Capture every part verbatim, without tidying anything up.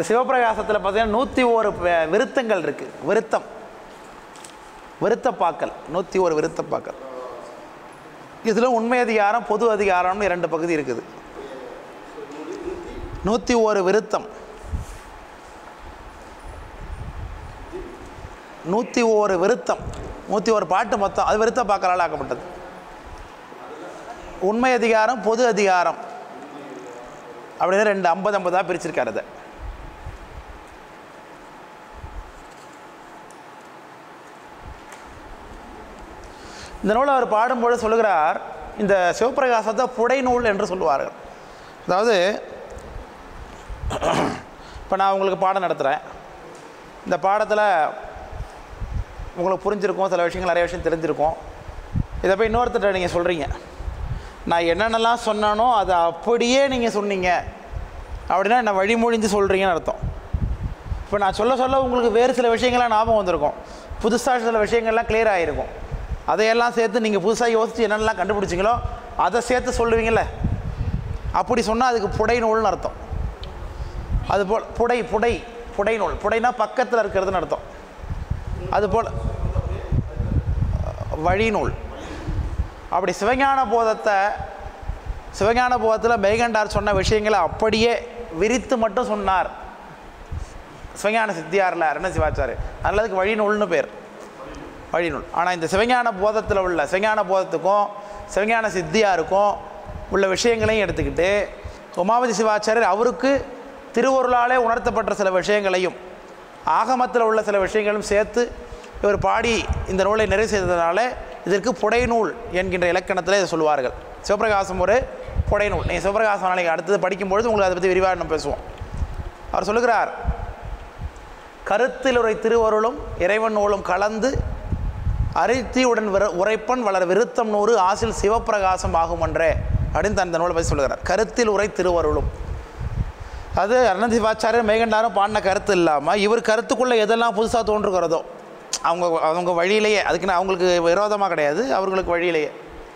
இந்த சிவப்பிரகாசத்தில் பார்த்தீங்கன்னா நூற்றி ஒரு விருத்தங்கள் இருக்குது. விருத்தம் விருத்தப்பாக்கள் நூற்றி ஒரு விருத்தப்பாக்கள். இதில் உண்மை அதிகாரம் பொது அதிகாரம்னு இரண்டு பகுதி இருக்குது. நூற்றி ஒரு விருத்தம் நூற்றி ஒரு விருத்தம் நூற்றி ஒரு பாட்டு மொத்தம் அது விருத்தப்பாக்களால் ஆக்கப்பட்டது. உண்மை அதிகாரம் பொது அதிகாரம் அப்படின்னு ரெண்டு ஐம்பது ஐம்பதாக பிரிச்சிருக்காரு. அதை இந்த நூலை அவர் பாடும்போது சொல்லுகிறார், இந்த சிவப்பிரகாசத்தை புடை நூல் என்று சொல்லுவார்கள். அதாவது இப்போ நான் உங்களுக்கு பாடம் நடத்துகிறேன். இந்த பாடத்தில் உங்களுக்கு புரிஞ்சிருக்கும், சில விஷயங்கள் நிறைய விஷயம் தெரிஞ்சிருக்கும். இதை போய் இன்னொருத்தர் நீங்கள் சொல்கிறீங்க, நான் என்னென்னலாம் சொன்னானோ அதை அப்படியே நீங்கள் சொன்னீங்க அப்படின்னா என்ன வழிமொழிஞ்சு சொல்கிறீங்கன்னு அர்த்தம். இப்போ நான் சொல்ல சொல்ல உங்களுக்கு வேறு சில விஷயங்கள்லாம் ஞாபகம் வந்திருக்கும், புதுசாக சில விஷயங்கள்லாம் கிளியர் ஆகிருக்கும். அதையெல்லாம் சேர்த்து நீங்கள் புதுசாக யோசித்து என்னென்னலாம் கண்டுபிடிச்சிங்களோ அதை சேர்த்து சொல்லுவீங்கள, அப்படி சொன்னால் அதுக்கு புடை நூல்னு அர்த்தம். அதுபோல் புடை புடை புடை நூல், புடைனா பக்கத்தில் இருக்கிறதுன்னு அர்த்தம். அதுபோல் வழிநூல். அப்படி சிவஞான போதத்தை சிவஞான போதத்தில் மெய்கண்டார் சொன்ன விஷயங்களை அப்படியே விரித்து மட்டும் சொன்னார் சிவஞான சித்தியாரில் அருண சிவாச்சாரி. அதனால் அதுக்கு வழிநூல்னு பேர், வழிநூல். ஆனால் இந்த சிவஞான போதத்தில் உள்ள சிவஞான போதத்துக்கும் சிவஞான சித்தியாருக்கும் உள்ள விஷயங்களையும் எடுத்துக்கிட்டு உமாபதி சிவாச்சாரியர் அவருக்கு திருவருளாலே உணர்த்தப்பட்ட சில விஷயங்களையும் ஆகமத்தில் உள்ள சில விஷயங்களும் சேர்த்து இவர் பாடி இந்த நூலை நிறைவு செய்ததுனால இதற்கு புடைநூல் என்கின்ற இலக்கணத்தில் இதை சொல்லுவார்கள். சிவப்பிரகாசம் ஒரு புடைநூல். நீங்கள் சிவப்பிரகாசம் நாளைக்கு அடுத்தது படிக்கும்பொழுது உங்களுக்கு அதை பற்றி விரிவாக நம்ம பேசுவோம். அவர் சொல்லுகிறார், கருத்தில் உரை திருவருளும் இறைவன் நூலும் கலந்து அரித்தியுடன் விர உரைப்பன் வளர் விருத்தம் நூறு ஆசில் சிவப்பிரகாசம் ஆகுமன்றே அப்படின்னு தன் நூலை பற்றி சொல்லுகிறார். கருத்தில் உரை திருவருளும், அது அருண சிவாச்சாரியர் மெய்கண்டாரும் பாடின கருத்து இல்லாமல் இவர் கருத்துக்குள்ளே எதெல்லாம் புதுசாக தோன்றுகிறதோ அவங்க அவங்க வழியிலேயே, அதுக்குன்னு அவங்களுக்கு விரோதமாக கிடையாது, அவர்களுக்கு வழியிலேயே.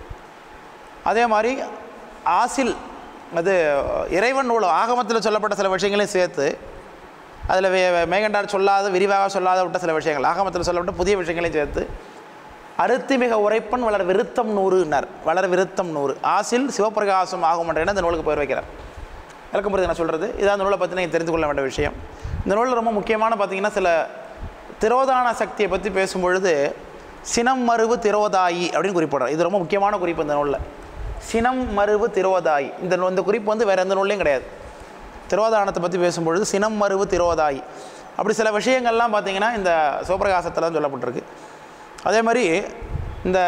அதே மாதிரி ஆசில் அது இறைவன் நூலும் ஆகமத்தில் சொல்லப்பட்ட சில விஷயங்களையும் சேர்த்து அதில் மெய்கண்டார் சொல்லாத விரிவாக சொல்லாத விட்ட சில விஷயங்கள் ஆகமத்தில் சொல்லப்பட்ட புதிய விஷயங்களையும் சேர்த்து அறுத்தி மிக உரைப்பன் வளர் விருத்தம் நூறுனர் வளர் விருத்தம் நூறு ஆசில் சிவப்பிரகாசம் ஆகுமன்றேன்னு இந்த நூலுக்கு பேர் வைக்கிறார். விளக்கம் புரியுது நான் சொல்கிறது? இதான் அந்த நூலை பற்றி நீங்கள் தெரிந்து கொள்ள வேண்டிய விஷயம். இந்த நூலில் ரொம்ப முக்கியமான பார்த்திங்கன்னா சில திரோதான சக்தியை பற்றி பேசும்பொழுது சினம் மருவு திரோதாயி அப்படின்னு குறிப்பிடுறார். இது ரொம்ப முக்கியமான குறிப்பு இந்த நூலில். சினம் மருவு திரோதாயி இந்த இந்த குறிப்பு வந்து வேறு எந்த நூல்லையும் கிடையாது. திரோதானத்தை பற்றி பேசும்பொழுது சினம் மருவு திரோதாயி அப்படி சில விஷயங்கள்லாம் பார்த்திங்கன்னா இந்த சிவப்பிரகாசத்தில் தான் சொல்லப்பட்டிருக்கு. அதே மாதிரி இந்த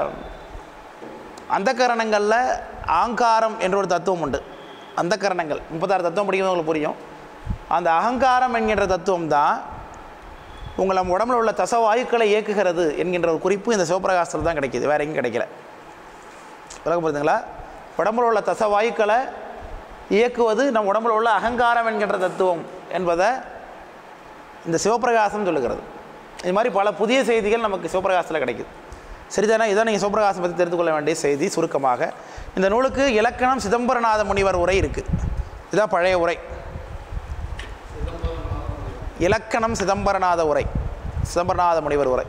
அந்தக்கரணங்களில் ஆங்காரம் என்ற ஒரு தத்துவம் உண்டு. அந்தக்கரணங்கள் முப்பத்தாறு தத்துவம் படிக்கிறது உங்களுக்கு புரியும். அந்த அகங்காரம் என்கின்ற தத்துவம் தான் உங்களை உடம்புல உள்ள தசவாயுக்களை இயக்குகிறது என்கின்ற ஒரு குறிப்பு இந்த சிவப்பிரகாசத்தில் தான் கிடைக்கிது, வேறு எங்கேயும் கிடைக்கல. விளக்கம் புரியுதுங்களா? உடம்புல உள்ள தசவாயுக்களை இயக்குவது நம் உடம்புல உள்ள அகங்காரம் என்கின்ற தத்துவம் என்பதை இந்த சிவப்பிரகாசம் சொல்லுகிறது. இது மாதிரி பல புதிய செய்திகள் நமக்கு சிவப்பிரகாசத்தில் கிடைக்குது. சரிதானே? இதான் நீங்கள் சிவப்பிரகாசம் பற்றி தெரிந்து கொள்ள வேண்டிய செய்தி. சுருக்கமாக இந்த நூலுக்கு இலக்கணம் சிதம்பரநாத முனிவர் உரை இருக்குது. இதுதான் பழைய உரை. இலக்கணம் சிதம்பரநாத உரை, சிதம்பரநாத முனிவர் உரை.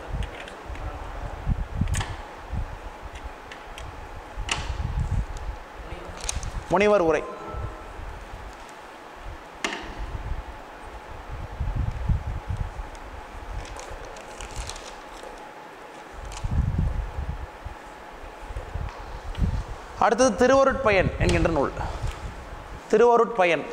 முனிவர் உரை அடுத்தது திருவருட்பயன் என்கின்ற நூல். திருவருட்பயன்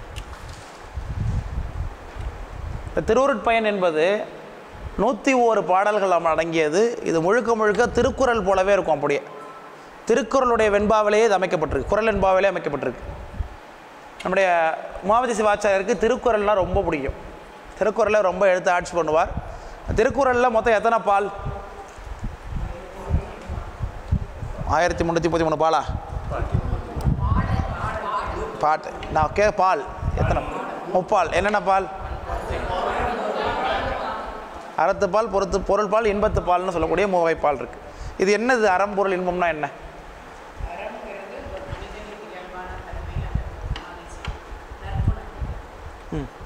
திருவருட்பயன் என்பது நூற்றி ஓரு பாடல்கள் அடங்கியது. இது முழுக்க முழுக்க திருக்குறள் போலவே இருக்கும். அப்படியே திருக்குறளுடைய வெண்பாவிலேயே இது அமைக்கப்பட்டிருக்கு, குறள் வெண்பாவிலே அமைக்கப்பட்டிருக்கு. நம்முடைய உமாபதி சிவாச்சாரியருக்கு திருக்குறள்னால் ரொம்ப பிடிக்கும். திருக்குறளை ரொம்ப எடுத்து ஆட்சி பண்ணுவார். திருக்குறளில் மொத்தம் எத்தனை பால்? ஆயிரத்தி முந்நூற்றி முப்பத்தி மூணு பாலா? பாட்டு நான் கே பால் எத்தனை? முப்பால். என்னென்ன பால்? அறத்து பால், பொறுத்து பொருள் பால், இன்பத்து பால்னு சொல்லக்கூடிய மூவை பால் இருக்குது. இது என்னது? அறம் பொருள் இன்பம்னா என்ன? ம்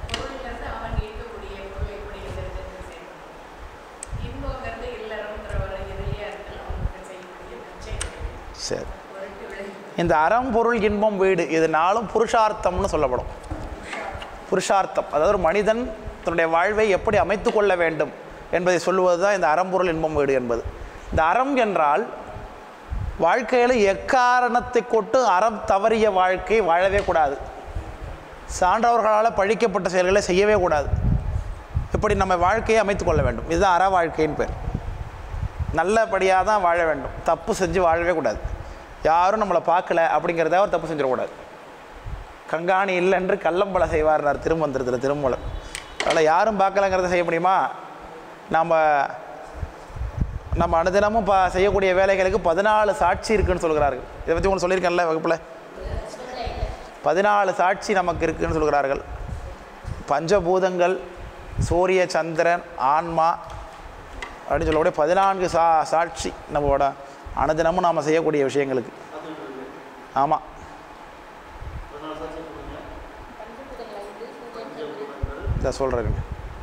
சரி, இந்த அறம் பொருள் இன்பம் வீடு இது நாளும் புருஷார்த்தம்னு சொல்லப்படும். புருஷார்த்தம் அதாவது ஒரு மனிதன் தன்னுடைய வாழ்வை எப்படி அமைத்து கொள்ள வேண்டும் என்பதை சொல்லுவது தான் இந்த அறம்பொருள் இன்பம் வீடு என்பது. இந்த அறம் என்றால் வாழ்க்கையில் எக்காரணத்தை கொண்டு அறம் தவறிய வாழ்க்கை வாழவே கூடாது. சான்றவர்களால் பழிக்கப்பட்ட செயல்களை செய்யவே கூடாது. இப்படி நம்ம வாழ்க்கையை அமைத்து கொள்ள வேண்டும். இதுதான் அற வாழ்க்கையின் பேர். நல்லபடியாக தான் வாழ வேண்டும். தப்பு செஞ்சு வாழவே கூடாது. யாரும் நம்மளை பார்க்கல அப்படிங்கிறத அவர் தப்பு செஞ்சிடக்கூடாது. கங்காணி இல்லைன்று கள்ளம்பல செய்வார்னார் திருமந்திரத்தில் திருமூலர். அதனால் யாரும் பார்க்கலங்கிறத செய்ய முடியுமா? நம்ம நம்ம அனுதினமும் பா செய்யக்கூடிய வேலைகளுக்கு பதினாலு சாட்சி இருக்குதுன்னு சொல்கிறார்கள். இதை பற்றி உங்களுக்கு சொல்லியிருக்கேன்ல வகுப்பில். பதினாலு சாட்சி நமக்கு இருக்குதுன்னு சொல்கிறார்கள். பஞ்சபூதங்கள், சூரிய சந்திரன், ஆன்மா அப்படின்னு சொல்லக்கூடிய பதினான்கு சா சாட்சி நம்மளோட அனுதினமும் நாம் செய்யக்கூடிய விஷயங்களுக்கு. ஆமாம், இதை சொல்கிறேங்க.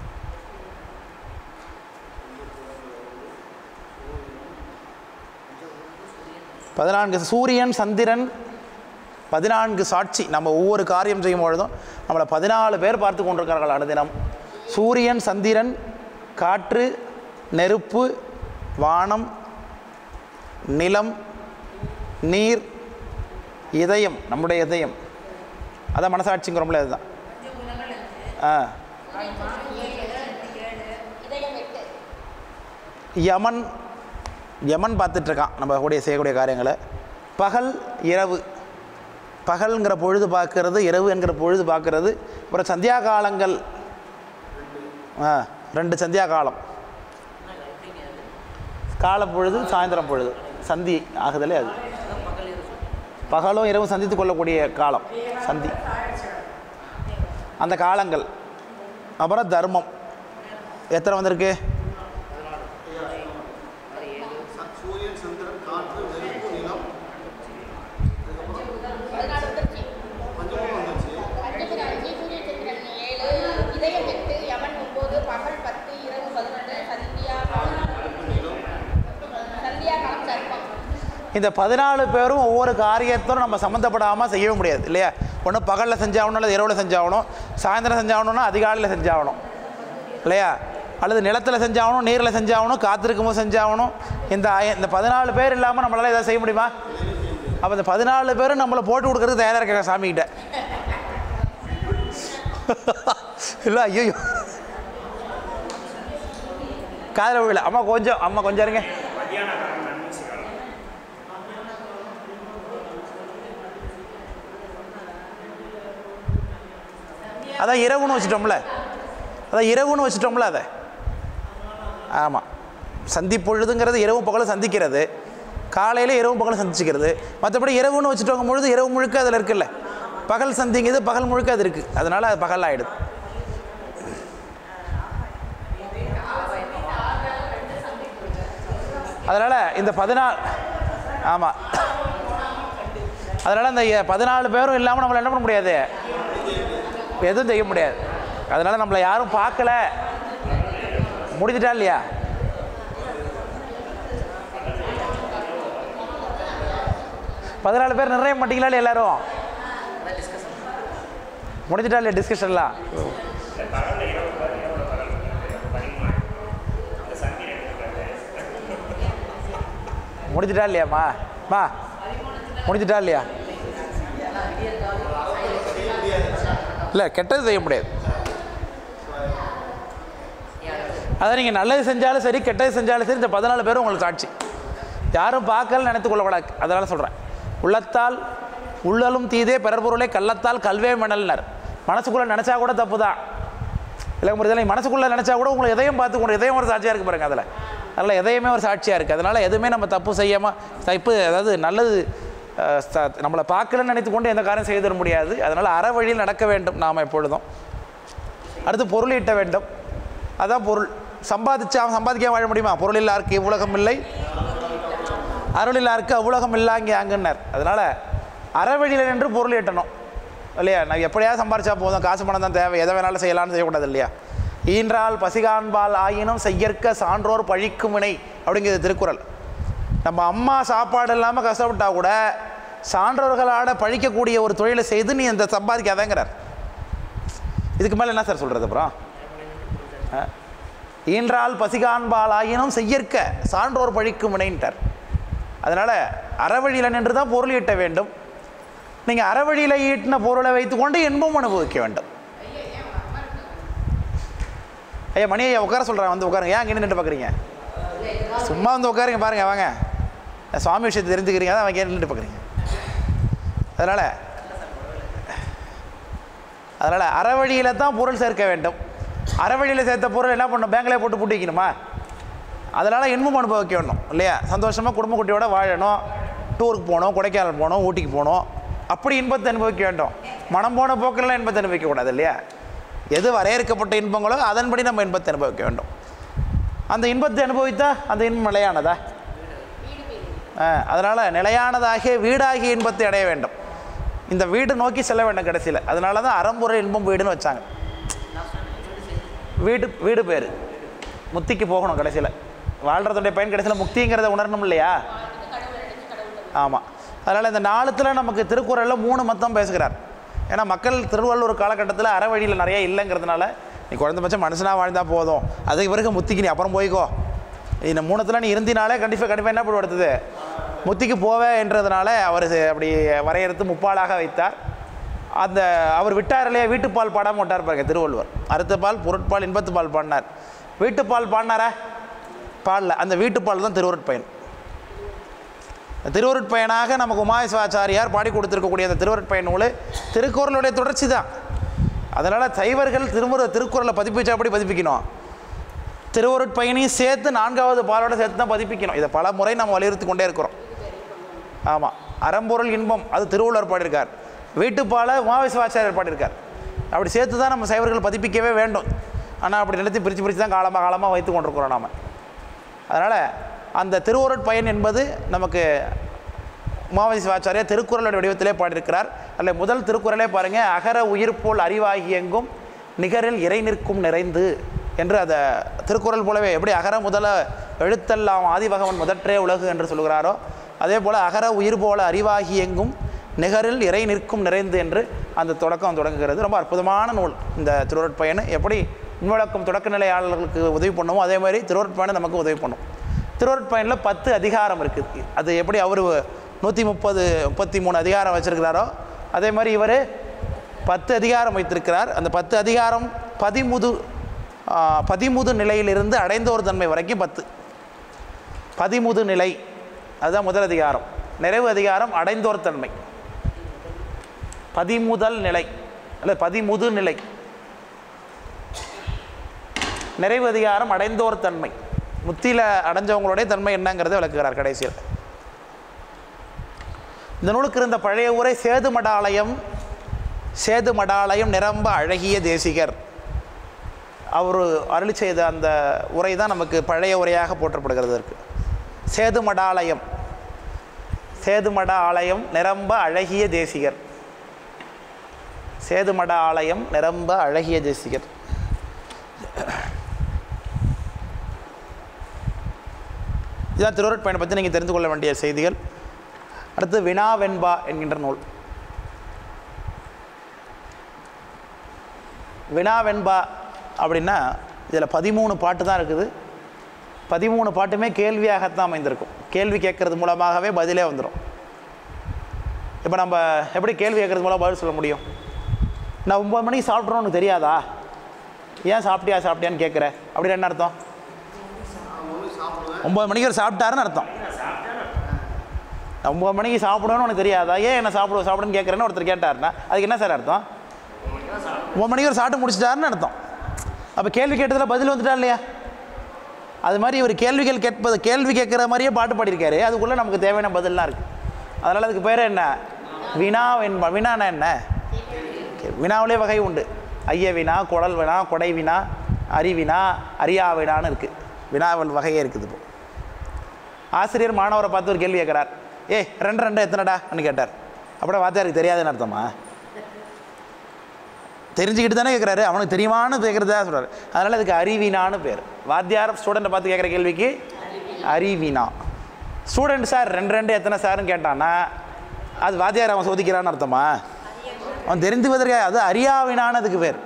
பதினான்கு சூரியன் சந்திரன் பதினான்கு சாட்சி. நம்ம ஒவ்வொரு காரியம் செய்யும் பொழுதும் நம்மளை பதினாலு பேர் பார்த்து கொண்டிருக்கிறார்கள் அனுதினம். சூரியன் சந்திரன், காற்று, நெருப்பு, வானம், நிலம், நீர், இதயம், நம்முடைய இதயம், அதான் மனசாட்சிங்கிறோம்ல. அதுதான் ஆ யமன் யமன் பார்த்துட்ருக்கான் நம்ம கூடிய செய்யக்கூடிய காரியங்களை. பகல் இரவு, பகல்ங்கிற பொழுது பார்க்கறது, இரவு என்கிற பொழுது பார்க்கறது. அப்புறம் சந்தியா காலங்கள், ஆ ரெண்டு சந்தியா காலம், கால பொழுது சாயந்தரம் பொழுது சந்தி ஆகுதலே. அது பகலும் இரவும் சந்தித்து கொள்ளக்கூடிய காலம் சந்தி, அந்த காலங்கள். அப்புறம் தர்மம் எத்தனை வந்திருக்கு? இந்த பதினாலு பேரும் ஒவ்வொரு காரியத்தோடும் நம்ம சம்மந்தப்படாமல் செய்யவே முடியாது இல்லையா? ஒன்று பகலில் செஞ்சாகணும், அல்லது இரவில் செஞ்சாகணும், சாயந்தரம் செஞ்சாகணும்னா அதிகாலையில் செஞ்சாகணும் இல்லையா? அல்லது நிலத்தில் செஞ்சாகணும், நீரில் செஞ்சாகணும், காத்திருக்கும் போது செஞ்சாகணும். இந்த இந்த பதினாலு பேர் இல்லாமல் நம்மளால் எதாவது செய்ய முடியுமா? அப்போ இந்த பதினாலு பேரும் நம்மளை போட்டு கொடுக்குறதுக்கு தயாராக இருக்காங்க சாமிக்கிட்ட இல்லை? ஐயோ காதில் விழல. அம்மா கொஞ்சம் அம்மா கொஞ்சம் இருங்க. அதான் இரவுன்னு வச்சுட்டோம்ல, அதான் இரவுன்னு வச்சுட்டோம்ல அதை. ஆமாம், சந்திப்பொழுதுங்கிறது இரவு பகலும் சந்திக்கிறது, காலையில் இரவு பகலும் சந்திச்சுக்கிறது. மற்றபடி இரவுன்னு வச்சுட்டோங்க பொழுது இரவு முழுக்க அதில் இருக்குல்ல, பகல் சந்திங்கிறது பகல் முழுக்க அது இருக்குது. அதனால் அது பகல் ஆகிடுது. அதனால் இந்த பதினாலு ஆமாம் அதனால் இந்த பதினாலு பேரும் இல்லாமல் நம்மளை என்ன பண்ண முடியாது, எதுவும் செய்ய முடியாது. அதனால் நம்மளை யாரும் பார்க்கல, முடிஞ்சிட்டா இல்லையா? பதினாலு பேர் நிறைய மாட்டீங்களா இல்லையா? எல்லாரும் முடிஞ்சிட்டா இல்லையா டிஸ்கஷன்லாம்? முடிஞ்சிட்டா இல்லையாம்மா? மா முடிஞ்சிட்டா இல்லையா? இல்லை, கெட்டது செய்ய முடியாது. அதை நீங்கள் நல்லது செஞ்சாலும் சரி, கெட்டது செஞ்சாலும் சரி, இந்த பதினாலு பேரும் உங்களுக்கு சாட்சி. யாரும் பார்க்கல நினைத்து கொள்ளக்கூடாது. அதனால் சொல்கிறேன், உள்ளத்தால் உள்ளலும் தீதே பிறர் பொருளை கள்ளத்தால் கல்வே மணல்னர். மனசுக்குள்ளே நினச்சா கூட தப்பு தான் இல்லை புரியுது? மனசுக்குள்ளே நினச்சா கூட உங்களை எதையும் பார்த்து கொண்டு எதையும் ஒரு சாட்சியாக இருக்குது பாருங்கள். அதில் அதில் எதையுமே ஒரு சாட்சியாக இருக்குது. அதனால் எதுவுமே நம்ம தப்பு செய்யாமல் தப்பு, அதாவது நல்லது நம்மளை பார்க்கலன்னு நினைத்து கொண்டு எந்த காரியம் செய்து தர முடியாது. அதனால் அற வழியில் நடக்க வேண்டும் நாம் எப்பொழுதும். அடுத்து பொருள் ஈட்ட வேண்டும். அதான் பொருள். சம்பாதிச்சு அவன் சம்பாதிக்க வாழ முடியுமா? பொருள் இல்லாருக்கு இவ்வுலகம் இல்லை, அருள் இல்லாருக்கு அவ்வுலகம் இல்லாங்க அங்குன்னர். அதனால் அறவழியில் நின்று பொருள் ஈட்டணும் இல்லையா? நான் எப்படியாவது சம்பாரிச்சா போதும், காசு பணம் தான் தேவை, எதை வேணாலும் செய்யலாம்னு செய்யக்கூடாது இல்லையா? ஈன்றால் பசிகான்பால் ஆயினும் செய்யற்க சான்றோர் பழிக்கும் வினை அப்படிங்கிறது திருக்குறள். நம்ம அம்மா சாப்பாடு இல்லாமல் கஷ்டப்பட்டா கூட சான்றோர்களால் பழிக்கக்கூடிய ஒரு தொழிலை செய்து நீ அந்த சம்பாதிக்காதங்கிறார். இதுக்கு மேலே என்ன சார் சொல்கிறது? அப்புறம் ஈன்றால் பசிகான்பால் ஆயினும் செய்யற்க சான்றோர் பழிக்கும் வினைன்ட்டார். அதனால் அறவழியில் நின்று தான் பொருள் ஈட்ட வேண்டும். நீங்கள் அறவழியில் ஈட்டின பொருளை வைத்துக்கொண்டு இன்பம் அனுபவிக்க வேண்டும். ஐயா மணி ஐயா உட்கார சொல்கிறேன், வந்து உட்காருங்க. ஏன் அங்கே நின்று பார்க்குறீங்க? சும்மா வந்து உட்காருங்க, பாருங்க வாங்க. சுவாமி விஷயத்தை தெரிஞ்சுக்கிறீங்க தான் அவங்க நின்று பார்க்குறீங்க. அதனால் அதனால் அறவழியில் தான் பொருள் சேர்க்க வேண்டும். அறவழியில் சேர்த்த பொருள் என்ன பண்ணணும்? பேங்கில் போட்டு பூட்டி வைக்கணுமா? அதனால் இன்பம் அனுபவிக்க வேணும் இல்லையா? சந்தோஷமாக குடும்ப குட்டியோட வாழணும், டூருக்கு போகணும், கொடைக்கானல் போகணும், ஊட்டிக்கு போகணும், அப்படி இன்பத்தை அனுபவிக்க வேண்டும். மனம் போன போக்கெல்லாம் இன்பத்தை அனுபவிக்கக்கூடாது இல்லையா? எது வரையறுக்கப்பட்ட இன்பங்களோ அதன்படி நம்ம இன்பத்தை அனுபவிக்க வேண்டும். அந்த இன்பத்தை அனுபவித்தா அந்த இன்பம் நிலையானதா? அதனால் நிலையானதாகிய வீடாகிய இன்பத்தை அடைய வேண்டும். இந்த வீடு நோக்கி செல்ல வேண்டும் கடைசியில். அதனால தான் அறம்பொருள் இன்பம் வீடுன்னு வச்சாங்க. வீடு வீடு பேர் முக்திக்கு போகணும். கடைசியில் வாழ்கிறதுடைய பயன் கடைசியில் முக்திங்கிறத உணரணும் இல்லையா? ஆமாம். அதனால் இந்த நாளுத்தில் நமக்கு திருக்குறளில் மூணு மத்தம் பேசுகிறார். ஏன்னா மக்கள் திருவள்ளுவர் காலகட்டத்தில் அற வழியில் நிறைய இல்லைங்கிறதுனால நீ குறைந்தபட்சம் மனுஷனாக வாழ்ந்தால் போதும், அதுக்கு பிறகு முத்திக்கு நீ அப்புறம் போய்க்கோ, இந்த மூணத்தில் நீ இருந்தினாலே கண்டிப்பாக கண்டிப்பாக என்ன பண்ணுவது முத்திக்கு போவே என்றதுனால அவர் அப்படி வரையறுத்து முப்பாலாக வைத்தார். அந்த அவர் விட்டார் இல்லையா, வீட்டுப்பால் பாடாமல் விட்டார் பாருங்க திருவள்ளுவர். அறுத்தப்பால் பொருட்பால் இன்பத்துப்பால் பாடினார். வீட்டுப்பால் பாடினாரா? பாடல. அந்த வீட்டுப்பால் தான் திருவருட்பயன். திருவருட்பயனாக நமக்கு உமாயசுவாச்சாரியார் பாடி கொடுத்துருக்கக்கூடிய அந்த திருவருட்பயன் நூல் திருக்குறளுடைய தொடர்ச்சி தான். அதனால் சைவர்கள் திருமுறை திருக்குறளை பதிப்பிச்சா அப்படி பதிப்பிக்கணும், திருவருட்பயனையும் சேர்த்து நான்காவது பாலோட சேர்த்து தான் பதிப்பிக்கணும். இதை பல முறை நம்ம வலியுறுத்தி கொண்டே இருக்கிறோம். ஆமாம். அறம்பொருள் இன்பம் அது திருவள்ளுவர் பாடியிருக்கார், வீட்டுப்பாலை உமாவிசுவாச்சாரியர் பாடியிருக்கார். அப்படி சேர்த்து தான் நம்ம சைவர்கள் பதிப்பிக்கவே வேண்டும். ஆனால் அப்படி நிறுத்தி பிரித்து பிரித்து தான் காலமாக காலமாக வைத்து கொண்டிருக்கிறோம் நாம். அதனால் அந்த திருவருட்பயன் என்பது நமக்கு உமாவிசுவாச்சாரியர் திருக்குறளுடைய வடிவத்திலே பாடியிருக்கிறார். அல்ல முதல் திருக்குறளே பாருங்கள், அகர உயிர் போல் அறிவாகி எங்கும் நிகரில் இறை நிற்கும் நிறைந்து என்று அதை திருக்குறள் போலவே எப்படி அகர முதல எழுத்தெல்லாம் ஆதிபகவன் முதற்றே உலகு என்று சொல்கிறாரோ அதே போல் அகர உயிர் போல அறிவாகி எங்கும் நிகரில் இறை நிற்கும் நிறைந்து என்று அந்த தொடக்கம் தொடங்குகிறது. ரொம்ப அற்புதமான நூல் இந்த திருவருட்பயன். எப்படி முன்வழக்கம் தொடக்க நிலையாளர்களுக்கு உதவி பண்ணுமோ அதே மாதிரி திருவருட்பயன் நமக்கு உதவி பண்ணும். திருவருட்பயனில் பத்து அதிகாரம் இருக்குது. அது எப்படி அவர் நூற்றி முப்பது முப்பத்தி மூணு அதிகாரம் வச்சுருக்கிறாரோ அதே மாதிரி இவர் பத்து அதிகாரம் வைத்திருக்கிறார். அந்த பத்து அதிகாரம் பதிமுது பதிமுது நிலையிலிருந்து அடைந்தோர் தன்மை வரைக்கும் பத்து. பதிமுது நிலை அதுதான் முதல் அதிகாரம். நிறைவு அதிகாரம் அடைந்தோர் தன்மை. பதிமுதல் நிலை அல்ல பதிமுது நிலை. நிறைவு அதிகாரம் அடைந்தோர் தன்மை. முத்தியில் அடைஞ்சவங்களுடைய தன்மை என்னங்கிறத விளக்குகிறார் கடைசியில். இந்த நூலுக்கு இருந்த பழைய உரை சேது மடாலயம். சேது மடாலயம் நிரம்ப அழகிய தேசிகர் அவர் அருளி செய்த அந்த உரை தான் நமக்கு பழைய உரையாக போற்றப்படுகிறது. இருக்கு சேது மடாலயம். சேது மட ஆலயம் நிரம்ப அழகிய தேசிகர். சேது மட ஆலயம் நிரம்ப அழகிய தேசிகர். இதுதான் திருவருட்பயனை பற்றி நீங்கள் தெரிந்து கொள்ள வேண்டிய செய்திகள். அடுத்து வினாவெண்பா என்கின்ற நூல். வினாவெண்பா அப்படின்னா இதில் பதிமூணு பாட்டு தான் இருக்குது. பதிமூணு பாட்டுமே கேள்வியாகத்தான் அமைந்திருக்கும். கேள்வி கேட்கறது மூலமாகவே பதிலே வந்துடும். இப்போ நம்ம எப்படி கேள்வி கேட்கறது மூலம் பதில் சொல்ல முடியும்? நான் ஒம்பது மணிக்கு சாப்பிட்றோன்னு உனக்கு தெரியாதா? ஏன் சாப்பிட்டியா சாப்பிட்டியான்னு கேட்குற அப்படின்னு என்ன அர்த்தம்? ஒம்பது மணிக்கு ஒரு சாப்பிட்டாருன்னு அர்த்தம். ஒம்பது மணிக்கு சாப்பிடணும்னு உனக்கு தெரியாதா? ஏன் என்ன சாப்பிடுவோம் சாப்பிடுன்னு கேட்குறேன்னு ஒருத்தர் கேட்டாருன்னா அதுக்கு என்ன சார் அர்த்தம்? ஒம்பது மணிக்கு ஒரு சாப்பிட்டு முடிச்சிட்டாருன்னு அர்த்தம். அப்போ கேள்வி கேட்டதில் பதில் வந்துட்டா இல்லையா? அது மாதிரி இவர் கேள்விகள் கேட்பது கேள்வி கேட்குற மாதிரியே பாட்டு பாடியிருக்காரு. அதுக்குள்ளே நமக்கு தேவையான பதிலாம் இருக்குது. அதனால் அதுக்கு பேர் என்ன? வினா வெண்பா. வினானா என்ன? வினாவிலே வகை உண்டு. ஐய வினா, குடல் வினா, கொடை வினா, அறிவினா, அறியா வினான்னு இருக்குது. வினாவல் வகையே இருக்குது. இப்போ ஆசிரியர் மாணவரை பார்த்து ஒரு கேள்வி கேட்குறார். ஏ ரெண்டு ரெண்டு எத்தனைடான்னு கேட்டார். அப்படியே வாத்தியாருக்கு தெரியாதுன்னு அர்த்தமா? தெரிஞ்சுக்கிட்டு தானே கேட்குறாரு, அவனுக்கு தெரியுமான்னு கேட்குறதா சொல்கிறார். அதனால் அதுக்கு அறிவினான்னு பேர். வாத்தியார் ஸ்டூடெண்ட்டை பார்த்து கேட்குற கேள்விக்கு அறிவினா. ஸ்டூடெண்ட் சார் ரெண்டு ரெண்டு எத்தனை சார்னு கேட்டான்னா அது வாத்தியார் அவன் சோதிக்கிறான்னு அர்த்தமா? அவன் தெரிந்து வதற்கா அது அறியாவினானதுக்கு பேர்.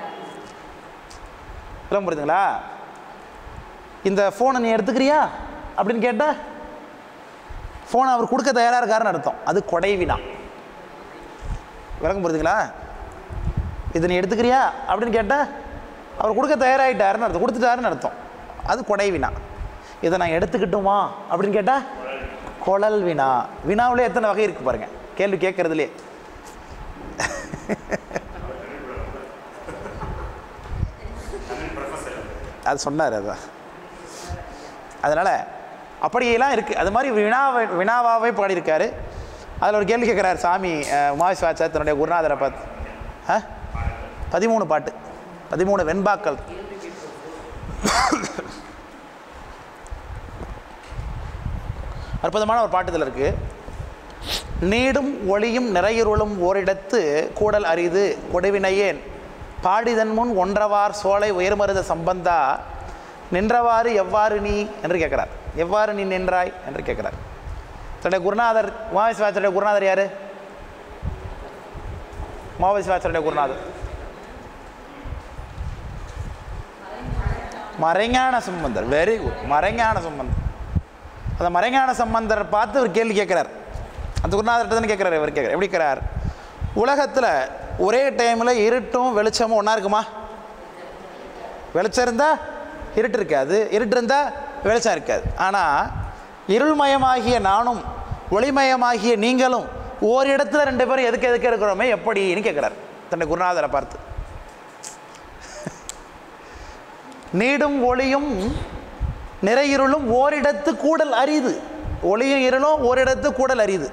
எல்லாம் புரியுதுங்களா? இந்த ஃபோனை நீ எடுத்துக்கிறியா அப்படின்னு கேட்டால் ஃபோனை அவர் கொடுக்க தயாராக இருக்காருன்னு அர்த்தம். அது கொடைவினா. விளக்கம் புரியுதுங்களா? இது நீ எடுத்துக்கிறியா அப்படின்னு கேட்டால் அவர் கொடுக்க தயாராகிட்டாருன்னு அர்த்தம், கொடுத்துட்டாருன்னு அர்த்தம். அது கொடைவினா. இதை நான் எடுத்துக்கிட்டுமா அப்படின்னு கேட்டால் குழல் வினா. வினாவிலே எத்தனை வகை இருக்குது பாருங்கள், கேள்வி கேட்குறதுலே. அது சொன்னார். அதுதான். அதனால் அப்படியெல்லாம் இருக்குது. அது மாதிரி வினாவை வினாவாகவே பாடியிருக்காரு. அதில் ஒரு கேள்வி கேட்குறாரு சாமி உமாவிஸ்வாச்சார் தன்னுடைய குருநாதரை பார்த்து. ஆ பதிமூணு பாட்டு, பதிமூணு வெண்பாக்கள். அற்புதமான ஒரு பாட்டு இதில் இருக்குது. நீடும் ஒளியும் நிறையுருளும் ஓரிடத்து கூடல் அரிது கொடுவினையேன் பாடிதன் முன் ஒன்றவார் சோலை உயர்மருத சம்பந்தா நின்றவாறு எவ்வாறு நீ என்று கேட்குறார். எவ்வாறு நீ நின்றாய் என்று கேட்குறார். தன்னுடைய குருநாதர் உமாவிஸ்வாச்சருடைய குருநாதர் யார்? உமாவிஸ்வாச்சருடைய குருநாதர் மறைஞான சம்பந்தர். Very good. மறைஞான சம்பந்தர். அந்த மறைஞான சம்பந்தர் பார்த்து ஒரு கேள்வி கேட்குறார். அந்த குருநாதர்கிட்ட தானே கேட்குறாரு. இவர் கேட்குறார். எப்படி கேட்குறார்? உலகத்தில் ஒரே டைமில் இருட்டும் வெளிச்சமும் ஒன்றா இருக்குமா? வெளிச்சம் இருந்தால் இருட்டு இருக்காது, இருட்டு இருந்தால் வெளிச்சம் இருக்காது. ஆனால் இருள்மயமாகிய நானும் ஒளிமயமாகிய நீங்களும் ஓரிடத்துல ரெண்டு பேரும் எதுக்கு எதுக்கு இருக்கிறோமே எப்படின்னு கேட்குறார் தன்னை குருநாதரை பார்த்து. நீடும் ஒளியும் நிறையிருளும் ஓரிடத்து கூடல் அரிது. ஒளியும் இருளும் ஓரிடத்து கூடல் அரிது.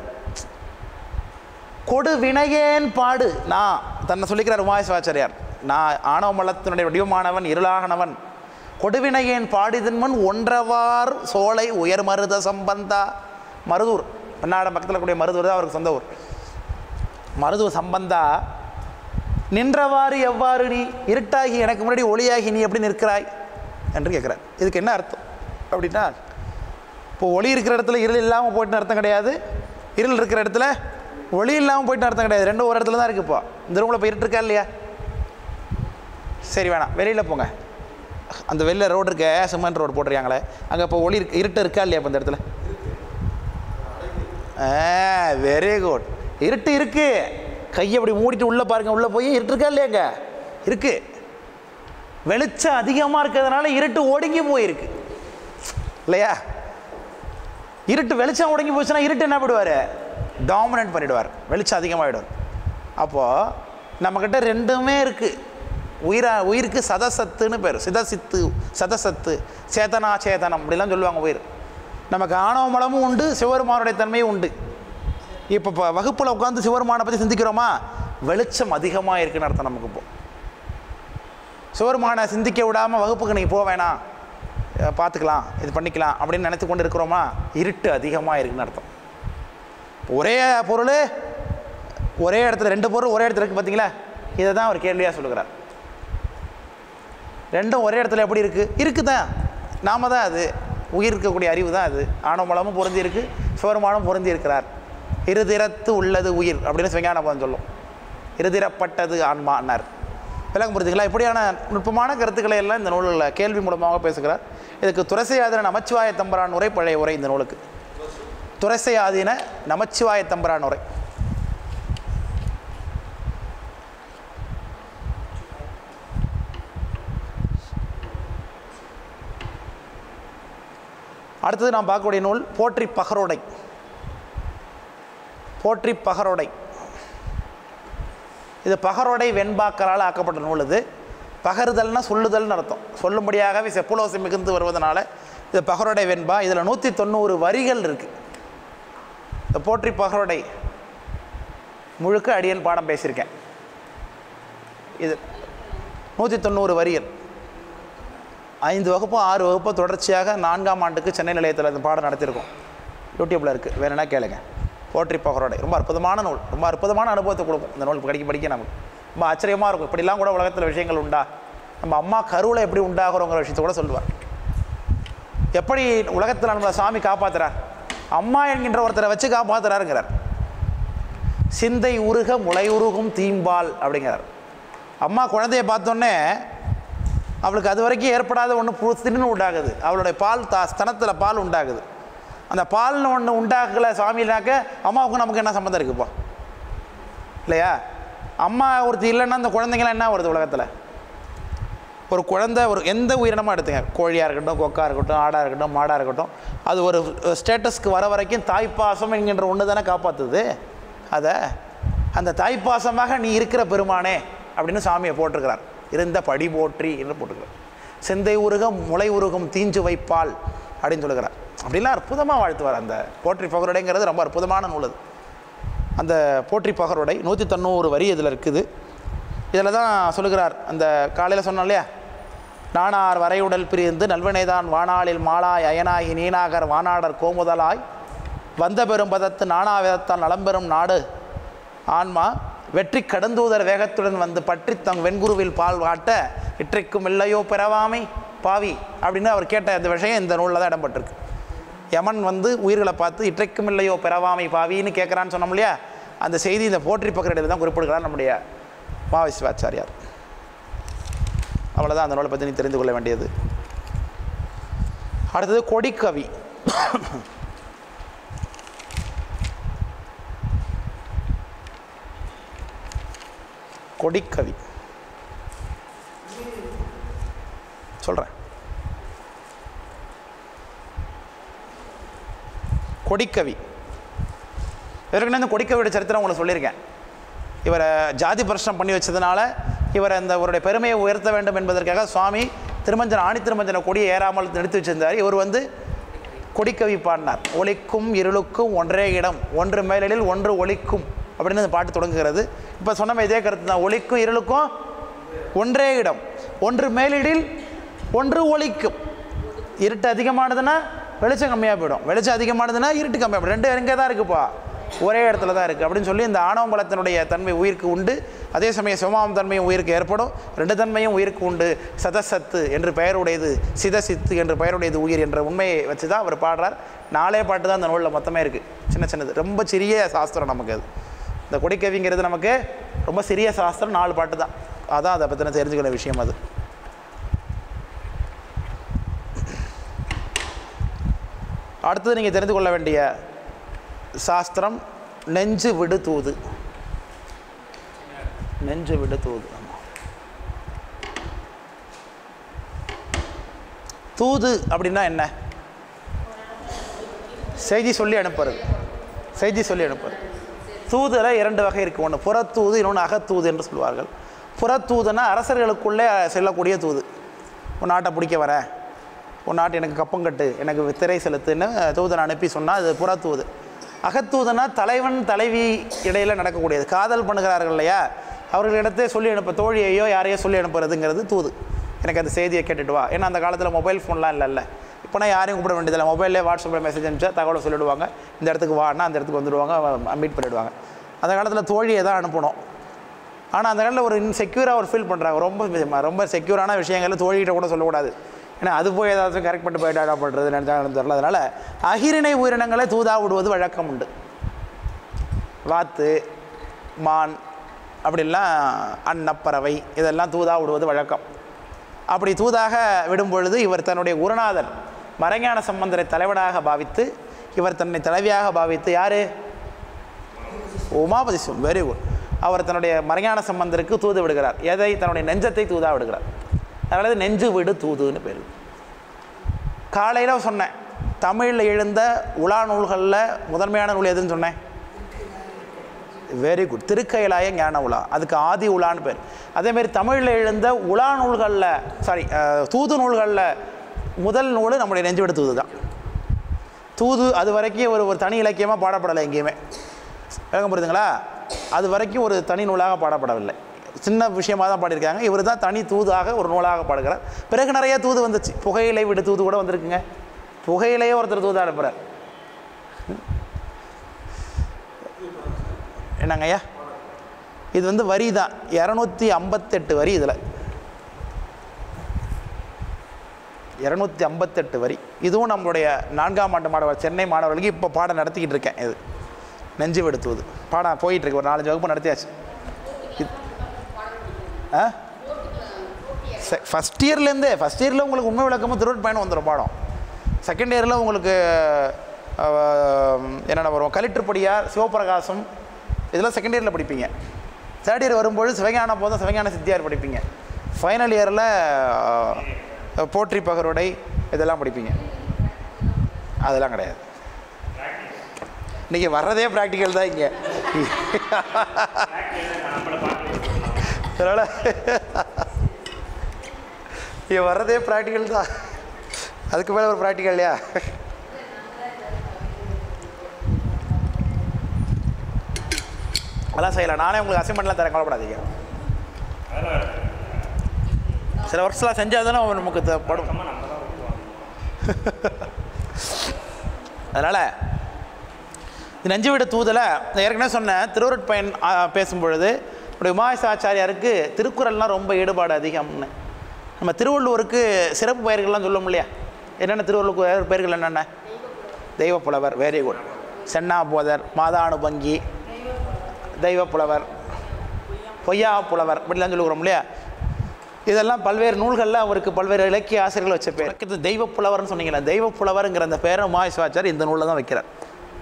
கொடு வினையேன் பாடு. நான் தன்னை சொல்லிக்கிறார் உமாவிஸ்வாச்சாரியார். நான் ஆணவ மலத்தினுடைய வடிவமானவன், இருளாகனவன். கொடுவினையேன் பாடிதன்மன் ஒன்றவார் சோலை உயர் மருத சம்பந்தா. மருதூர் பன்னாடம் பக்கத்தில் கூடிய மருதூர் தான் அவருக்கு சொந்த ஊர். மருதூர் சம்பந்தா நின்றவாறு எவ்வாறு நீ இருட்டாகி எனக்கு முன்னாடி ஒளியாகி நீ எப்படி நிற்கிறாய் என்று கேட்குறார். இதுக்கு என்ன அர்த்தம் அப்படின்னா, இப்போது ஒளி இருக்கிற இடத்துல இருள் இல்லாமல் போயிட்டுன்னு அர்த்தம் கிடையாது, இருள் இருக்கிற இடத்துல ஒளி இல்லாமல் போயிட்டுன்னு அர்த்தம் கிடையாது. ரெண்டும் ஒரு இடத்துல தான் இருக்குது. இப்போ இந்த ரூமில் இப்போ இருட்டு இருக்கா இல்லையா? சரி வேணாம், வெளியில் போங்க. அந்த வெளில ரோடு இருக்க சிமெண்ட் ரோடு போட்டுருக்காங்களே, அங்கே இப்போ ஒளி இருக்கு, இருட்டு இருக்கா இல்லையா இப்போ இந்த இடத்துல? Ah very good. இருட்டு இருக்குது. கையை அப்படி மூடிட்டு உள்ளே பாருங்கள், உள்ளே போய் இருட்டு இருக்கா இல்லையாங்க? இருக்குது. வெளிச்சம் அதிகமாக இருக்கிறதுனால இருட்டு ஒடுங்கி போயிருக்கு இல்லையா? இருட்டு வெளிச்சம் ஒடுங்கி போச்சுன்னா இருட்டு என்ன பண்ணுவார்? டாமினேட் பண்ணிவிடுவார், வெளிச்சம் அதிகமாகிடுவார். அப்போது நம்மக்கிட்ட ரெண்டுமே இருக்குது. உயிரா உயிருக்கு சதசத்துன்னு பேர். சிதசித்து சதசத்து சேதனா சேதனம் அப்படிலாம் சொல்லுவாங்க. உயிர் நமக்கு ஆணவ மலமும் உண்டு, சிவபெருமானுடைய தன்மையும் உண்டு. இப்போ இப்போ வகுப்பில் உட்காந்து சிவபெருமானை பற்றி சிந்திக்கிறோமா? வெளிச்சம் அதிகமாக இருக்குன்னு அர்த்தம். நமக்கு இப்போ சிவபெருமானை சிந்திக்க விடாமல் வகுப்புக்கு நீங்கள் போக வேணாம், பார்த்துக்கலாம், இது பண்ணிக்கலாம் அப்படின்னு நினைத்து கொண்டு இருக்கிறோமா? இருட்டு அதிகமாக இருக்குன்னு அர்த்தம். ஒரே பொருள் ஒரே இடத்துல, ரெண்டு பொருள் ஒரே இடத்துல இருக்குது பார்த்தீங்களா? இதை தான் அவர் கேள்வியாக சொல்லுகிறார். ரெண்டும் ஒரே இடத்துல எப்படி இருக்குது? இருக்குது தான். நாம தான் அது. உயிர் இருக்கக்கூடிய அறிவு தான் அது. ஆணவமலமும் பொருந்தி இருக்குது, சிவபெருமானும் பொருந்தி இருக்கிறார். இருதிரத்து உள்ளது உயிர் அப்படின்னு சிவஞான போதம் சொல்லும். இருதிரப்பட்டது ஆன்மான்னார். விளக்கம் புரிஞ்சுங்களா? இப்படியான நுட்பமான கருத்துக்களை எல்லாம் இந்த நூலில் கேள்வி மூலமாக பேசுகிறார். இதுக்கு துரசையாதீன நமச்சிவாய தம்பரான் உரை பழைய உரை. இந்த நூலுக்கு துரசையாதீன நமச்சிவாய தம்பரான் உரை. அடுத்தது நாம் பார்க்கக்கூடிய நூல் போற்றி பகரோடை. போற்றி பகரோடை இது பகரோடை வெண்பாக்களால் ஆக்கப்பட்ட நூல். இது பகருதல்னா சொல்லுதல்னு அர்த்தம். சொல்லும்படியாகவே செப்புலோசி மிகுந்து வருவதனால இது பகரோடை வெண்பா. இதில் நூற்றி தொண்ணூறு வரிகள் இருக்குது. இந்த போற்றி பகரோடை முழுக்க அடியன் பாடம் பேசியிருக்கேன். இது நூற்றி தொண்ணூறு வரிகள். ஐந்து வகுப்போ ஆறு வகுப்போ தொடர்ச்சியாக நான்காம் ஆண்டுக்கு சென்னை நிலையத்தில் இந்த பாடம் நடத்தியிருக்கோம். யூடியூப்பில் இருக்குது, வேணும்னா கேளுங்க. போற்றி பகரோடை ரொம்ப அற்புதமான நூல். ரொம்ப அற்புதமான அனுபவத்தை கொடுக்கும் இந்த நூல். படிக்க படிக்க நமக்கு ரொம்ப ஆச்சரியமாக இருக்கும். இப்படிலாம் கூட உலகத்தில் விஷயங்கள் உண்டா? நம்ம அம்மா கருவில் எப்படி உண்டாகிறோங்கிற விஷயத்தை கூட சொல்லுவார். எப்படி உலகத்தில் நம்மளை சாமி காப்பாற்றுறார், அம்மா என்கின்ற ஒருத்தரை வச்சு காப்பாற்றுறாருங்கிறார். சிந்தை உருக முளை உருகும் தீம்பால் அப்படிங்கிறார். அம்மா குழந்தைய பார்த்தோன்னே அவளுக்கு அது வரைக்கும் ஏற்படாத ஒன்று புதுன்னு உண்டாகுது. அவளுடைய பால் தா ஸ்தனத்தில் பால் உண்டாகுது. அந்த பால்னு ஒன்று உண்டாகலை சாமியினாக்க அம்மாவுக்கும் நமக்கு என்ன சம்மந்தம் இருக்குப்பா இல்லையா? அம்மா ஒருத்தி இல்லைன்னா அந்த குழந்தைங்களாம் என்ன வருது உலகத்தில்? ஒரு குழந்தை ஒரு எந்த உயிரினமாக எடுத்துங்க, கோழியாக இருக்கட்டும், கொக்காக இருக்கட்டும், ஆடாக இருக்கட்டும், மாடாக இருக்கட்டும், அது ஒரு ஸ்டேட்டஸ்க்கு வர வரைக்கும் தாய்ப்பாசம் என்கின்ற ஒன்று தானே காப்பாற்றுது. அதை அந்த தாய்ப்பாசமாக நீ இருக்கிற பெருமானே அப்படின்னு சாமியை போட்டிருக்கிறார். இருந்த படி போற்றி என்று போட்டுக்கிறார். சிந்தை உருகம் முளை உருகும் தீஞ்சு வைப்பால் அப்படின்னு சொல்லுகிறார். அப்படிலாம் அற்புதமாக வாழ்த்துவார். அந்த போற்றி பகருடைங்கிறது ரொம்ப அற்புதமான நூல். அது அந்த போற்றி பகருடை நூற்றி தொண்ணூறு வரி இதில் இருக்குது. இதில் தான் சொல்லுகிறார், அந்த காலையில் சொன்னோம் இல்லையா, நானார் வரையுடல் பிரிந்து நல்வினைதான் வானாளில் மாலாய் அயனாகி நீனாகர் வானாடர் கோமுதலாய் வந்த பெரும் பதத்து நானாவிதத்தால் நலம்பெறும் நாடு ஆன்மா வெற்றி கடந்தூதர் வேகத்துடன் வந்து பற்றி தங் வெண்குருவில் பால் காட்ட இற்றைக்கும் இல்லையோ பிறவாமை பாவி அப்படின்னு அவர் கேட்ட அந்த விஷயம் இந்த நூலில் தான் இடம்பெற்றிருக்கு. யமன் வந்து உயிர்களை பார்த்து இற்றைக்கும் இல்லையோ பிறவாமை பாவின்னு கேட்குறான்னு சொன்னோம் இல்லையா, அந்த செய்தி இந்த போற்றி பக்கரிடையில் தான் குறிப்பிடுகிறார் நம்முடைய மாவிஸ்வாச்சாரியார். அவ்வளோதான் அந்த நூலை பற்றி நீ தெரிந்து கொள்ள வேண்டியது. அடுத்தது கொடிக்கவி. கொடிக்கவி சொல்கிறேன். கொடிக்கவி ஏற்கனவே இந்த கொடிக்கவியோட சரித்திரம் உங்களுக்கு சொல்லியிருக்கேன். இவரை ஜாதி பிரச்சனை பண்ணி வச்சதுனால இவரை அந்த இவருடைய பெருமையை உயர்த்த வேண்டும் என்பதற்காக சுவாமி திருமஞ்சன ஆணி திருமஞ்சன கொடியை ஏறாமல் நிறுத்தி வச்சிருந்தார். இவர் வந்து கொடிக்கவி பாடினார். ஒலிக்கும் இருளுக்கும் ஒன்றே இடம், ஒன்று மேலில் ஒன்று ஒலிக்கும் அப்படின்னு இந்த பாட்டு தொடங்குகிறது. இப்போ சொன்ன இதே கருத்து தான். ஒலிக்கும் இருளுக்கும் ஒன்றே இடம், ஒன்று மேலிடில் ஒன்று ஒலிக்கும். இருட்டு அதிகமானதுன்னா வெளிச்சம் கம்மியாக போயிடும், வெளிச்சம் அதிகமானதுன்னா இருட்டு கம்மியாக போய்டும். ரெண்டு எங்கே தான் இருக்குப்பா, ஒரே இடத்துல தான் இருக்குது அப்படின்னு சொல்லி இந்த ஆணவம்பலத்தினுடைய தன்மை உயிருக்கு உண்டு, அதே சமயம் சிவமாம் தன்மையும் உயிருக்கு ஏற்படும். ரெண்டு தன்மையும் உயிருக்கு உண்டு. சதசத்து என்று பெயருடையது, சிதசித்து என்று பெயருடையது உயிர் என்ற உண்மையை வச்சு தான் அவர் பாடுறார். நாலே பாட்டு தான் அந்த நூலில் மொத்தமே இருக்குது. சின்ன சின்னது, ரொம்ப சிறிய சாஸ்திரம் நமக்கு. அது இந்த கொடிக்கவிங்கிறது நமக்கு ரொம்ப சிறிய சாஸ்திரம், நாலு பாட்டு தான். அதான் அதை பற்றின தெரிஞ்சுக்கிற விஷயம். அது அடுத்தது நீங்கள் தெரிந்து கொள்ள வேண்டிய சாஸ்திரம் நெஞ்சு விடு தூது. நெஞ்சு விடு தூது. தூது அப்படின்னா என்ன? செய்தி சொல்லி அனுப்புறது. செய்தி சொல்லி அனுப்புறது. தூதில் இரண்டு வகை இருக்குது. ஒன்று புறத்தூது, இன்னொன்று அகத்தூது என்று சொல்வார்கள். புறத்தூதுன்னா அரசர்களுக்குள்ளே செல்லக்கூடிய தூது. உன் நாட்டை பிடிக்க வரேன், உன் நாட்டு எனக்கு கப்பங்கட்டு, எனக்கு திரை செலுத்துன்னு தூதனை அனுப்பி சொன்னால் அது புறத்தூது. அகத்தூதுனா தலைவன் தலைவி இடையில் நடக்கக்கூடியது. காதல் பண்ணுகிறார்கள் இல்லையா, அவர்களிடத்தே சொல்லி அனுப்ப, தோழியையோ யாரையோ சொல்லி அனுப்புறதுங்கிறது தூது. எனக்கு அந்த செய்தியை கேட்டுட்டு வா. ஏன்னா அந்த காலத்தில் மொபைல் ஃபோன்லாம் இல்லைல்ல. இப்போனா யாரையும் கூப்பிட வேண்டியதில்லை. மொபைல்லே வாட்ஸ்அப்பில் மெசேஜ் அனுப்பிச்சா தகவலை சொல்லிவிடுவாங்க. இந்த இடத்துக்கு வான்னா அந்த இடத்துக்கு வந்துடுவாங்க, மீட் பண்ணிவிடுவாங்க. அந்த காலத்தில் தோழியை தான் அனுப்பணும். ஆனால் அந்த காலத்தில் ஒரு இன்செக்யூராக ஒரு ஃபீல் பண்ணுறாங்க. ரொம்ப ரொம்ப செக்யூரான விஷயங்கள் தோழிகிட்ட கூட சொல்லக்கூடாது. ஏன்னா அது போய் ஏதாச்சும் கரெக்ட் பண்ணிட்டு போயிட்டா பண்ணுறது நினைச்சாங்கன்னு தெரியல. அதனால் அகிரிணை உயிரினங்களை தூதா விடுவது வழக்கம் உண்டு. வாத்து, மான், அப்படிலாம் அன்னப்பறவை இதெல்லாம் தூதா விடுவது வழக்கம். அப்படி தூதாக விடும் பொழுது இவர் தன்னுடைய குருநாதர் மறைஞான சம்பந்தரை தலைவனாக பாவித்து, இவர் தன்னை தலைவியாக பாவித்து, யார்? உமாபதி சிவம். Very good. அவர் தன்னுடைய மறைஞான சம்பந்தருக்கு தூது விடுகிறார். எதை? தன்னுடைய நெஞ்சத்தை தூதா விடுகிறார். அதனால நெஞ்சு விடு தூதுன்னு பேர். காலையில் சொன்னேன், தமிழில் எழுந்த உலா நூல்களில் முதன்மையான நூல் எதுன்னு சொன்னேன்? Very good. திருக்கைலாய ஞான உலா. அதுக்கு ஆதி உலான்னு பேர். அதேமாரி தமிழில் எழுந்த உலா நூல்களில், சாரி தூது நூல்களில் முதல் நூல் நம்முடைய நெஞ்சு விடு தூது தான். தூது அது வரைக்கும் ஒரு ஒரு தனி இலக்கியமாக பாடப்படலை எங்கேயுமே. விளக்கம் புரியுதுங்களா? அது வரைக்கும் ஒரு தனி நூலாக பாடப்படவில்லை. சின்ன விஷயமாக தான் பாடியிருக்காங்க. இவர் தான் தனி தூதாக ஒரு நூலாக பாடுகிறார். பிறகு நிறைய தூது வந்துச்சு. புகையிலை விடு தூது கூட வந்திருக்குங்க. புகையிலையே ஒருத்தர் தூது அனுப்புகிறார். என்னங்க ஐயா, இது வந்து வரி தான், இரநூத்தி ஐம்பத்தெட்டு வரி. இதில் இரநூத்தி ஐம்பத்தெட்டு வரி. இதுவும் நம்மளுடைய நான்காம் ஆண்டு மாணவர் சென்னை மாணவர்களுக்கு இப்போ பாடம் நடத்திக்கிட்டு இருக்கேன். இது நெஞ்சு வெடுத்துவது பாடம் போயிட்டுருக்கு. ஒரு நாலஞ்சு வகுப்பு நடத்தியாச்சு. ஆ ஃபஸ்ட் இயர்லேருந்தே ஃபஸ்ட் இயரில் உங்களுக்கு உண்மை விளக்கமும் திருவருட் பயணம் வந்துடும் பாடம். செகண்ட் இயரில் உங்களுக்கு என்னென்ன வரும், கலிற்றுப்படியார், சிவபிரகாசம், இதெல்லாம் செகண்ட் இயரில் படிப்பீங்க. தேர்ட் இயர் வரும்போது சிவஞான போதும் சிவஞான சித்தியார் படிப்பீங்க. ஃபைனல் இயரில் போற்றி பகருடை இதெல்லாம் படிப்பீங்க. அதெல்லாம் கிடையாது. இன்றைக்கி வர்றதே ப்ராக்டிக்கல் தான் இங்கே. அதனால் இங்கே வர்றதே ப்ராக்டிக்கல் தான். அதுக்கு மேலே ஒரு ப்ராக்டிக்கல் இல்லையா? அதெல்லாம் செய்யலாம். நானே உங்களுக்கு அசைன்மெண்ட்லாம் தரேன், கவலைப்படாதீங்க. சில வருஷம்லாம் செஞ்சால் தானே நமக்கு தேவைப்படும். அதனால் நெஞ்சு விட தூதலை ஏற்கனவே சொன்னேன். திருவருட் பயன் பேசும்பொழுது இப்படி உமாயச ஆச்சாரியாருக்கு திருக்குறள்லாம் ரொம்ப ஈடுபாடு அதிகம்னு. நம்ம திருவள்ளுவருக்கு சிறப்பு பெயர்கள்லாம் சொல்லும் இல்லையா? என்னென்ன திருவள்ளுவர் பெயர்கள் என்னென்ன? தெய்வப்புலவர், வெரி குட். சென்னாபோதர், மாதானுபங்கி, தெய்வப்புலவர், பொய்யா புலவர், இப்படிலாம் சொல்லுகிறோம் இல்லையா? இதெல்லாம் பல்வேறு நூல்களில் அவருக்கு பல்வேறு இலக்கிய ஆசிரியர்கள் வச்ச பேர். இது தெய்வ புலவர்னு சொன்னீங்களா? தெய்வ புலவருங்கிற அந்த பேரை உமாயசுவாச்சார் இந்த நூலில் தான் வைக்கிறார்.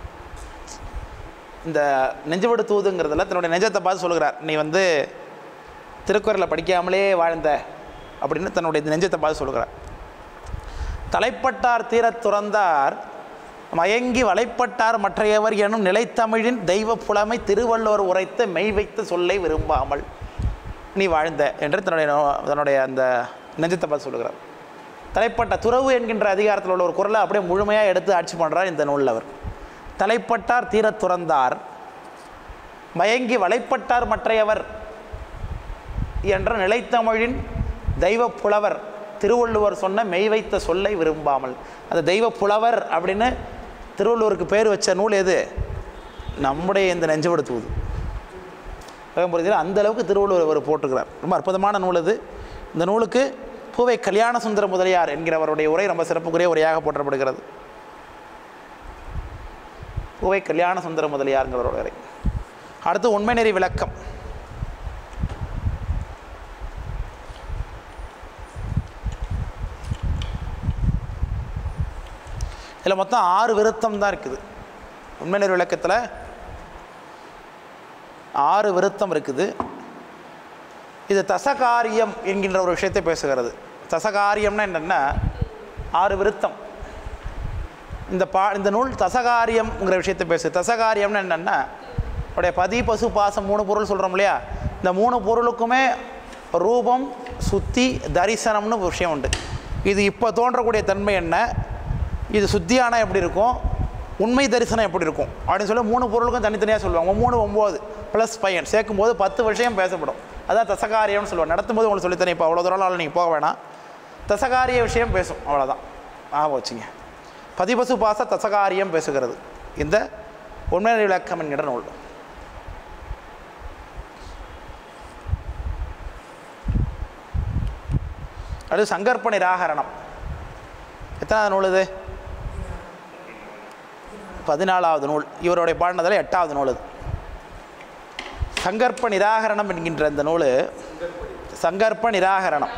இந்த நெஞ்சுவிடு தூதுங்கிறதுல தன்னுடைய நெஞ்சத்தை பார்த்து சொல்லுகிறார், நீ வந்து திருக்குறளை படிக்காமலே வாழ்ந்த அப்படின்னு தன்னுடைய நெஞ்சத்தை பார்த்து சொல்லுகிறார். தலைப்பட்டார் தீரத் துறந்தார் மயங்கி வலைப்பட்டார் மற்றையவர் எனும் நிலைத்தமிழின் தெய்வ புலமை திருவள்ளுவர் உரைத்த மெய் வைத்த சொல்லை விரும்பாமல் நீ வாழ்ந்த என்று தன்னுடைய தன்னுடைய அந்த நெஞ்சத்தை பார்த்து சொல்லுகிறார். தலைப்பட்ட துறவு என்கின்ற அதிகாரத்தில் உள்ள ஒரு குறளை அப்படியே முழுமையாக எடுத்து ஆட்சி பண்ணுறார் இந்த நூலில் அவர். தலைப்பட்டார் தீரத் துறந்தார் மயங்கி வலைப்பட்டார் மற்றையவர் என்ற நிலைத்தமிழின் தெய்வ புலவர் திருவள்ளுவர் சொன்ன மெய் வைத்த சொல்லை விரும்பாமல். அந்த தெய்வ புலவர் அப்படின்னு திருவள்ளுவருக்கு பேர் வச்ச நூல் எது? நம்முடைய இந்த நெஞ்சுவிடு தூது. புரியுது? அந்த அளவுக்கு திருவள்ளுவர் அவர் போட்டுக்கிறார். ரொம்ப அற்புதமான நூல் இது. இந்த நூலுக்கு பூவை கல்யாண சுந்தர முதலியார் என்கிறவருடைய உரை ரொம்ப சிறப்புக்குரிய உரையாக போற்றப்படுகிறது. பூவை கல்யாண சுந்தர முதலியாருங்கிறவருடைய உரை. அடுத்து உண்மை நெறி விளக்கம். இதில் மொத்தம் ஆறு விருத்தம் தான் இருக்குது. உண்மை நெறி விளக்கத்தில் ஆறு விருத்தம் இருக்குது. இது தசகாரியம் என்கின்ற ஒரு விஷயத்தை பேசுகிறது. தசகாரியம்னா என்னென்னா ஆறு விருத்தம். இந்த பா இந்த நூல் தசகாரியம்ங்கிற விஷயத்தை பேசு. தசகாரியம்னு என்னென்னா உடைய பதி பசு பாசம் மூணு பொருள் சொல்கிறோம் இல்லையா? இந்த மூணு பொருளுக்குமே ரூபம் சுத்தி தரிசனம்னு ஒரு விஷயம் உண்டு. இது இப்போ தோன்றக்கூடிய தன்மை என்ன, இது சுத்தியானா எப்படி இருக்கும், உண்மை தரிசனம் எப்படி இருக்கும் அப்படின்னு சொல்லி மூணு பொருளுக்கும் தனித்தனியாக சொல்லுவாங்க. மூணு ஒம்பது ப்ளஸ் பையன் சேர்க்கும்போது பத்து விஷயம் பேசப்படும். அதான் தசகாரியம்னு சொல்லுவாங்க. நடத்தும்போது உங்களுக்கு சொல்லித்தரேன். இப்போ அவ்வளோ தூரம் நீங்கள் போக வேணாம். தசகாரிய விஷயம் பேசும், அவ்வளோதான். ஆ வச்சுங்க. பதிபசு பாச தசகாரியம் பேசுகிறது இந்த உண்மை விளக்கம் என்கிற நூல். அது சங்கற்ப நிராகரணம். எத்தனாவது நூல் இது? பதினாலாவது நூல். இவருடைய பாடினதில் எட்டாவது நூல் இது. சங்கற்ப நிராகரணம் என்கின்ற இந்த நூல் சங்கற்ப நிராகரணம்.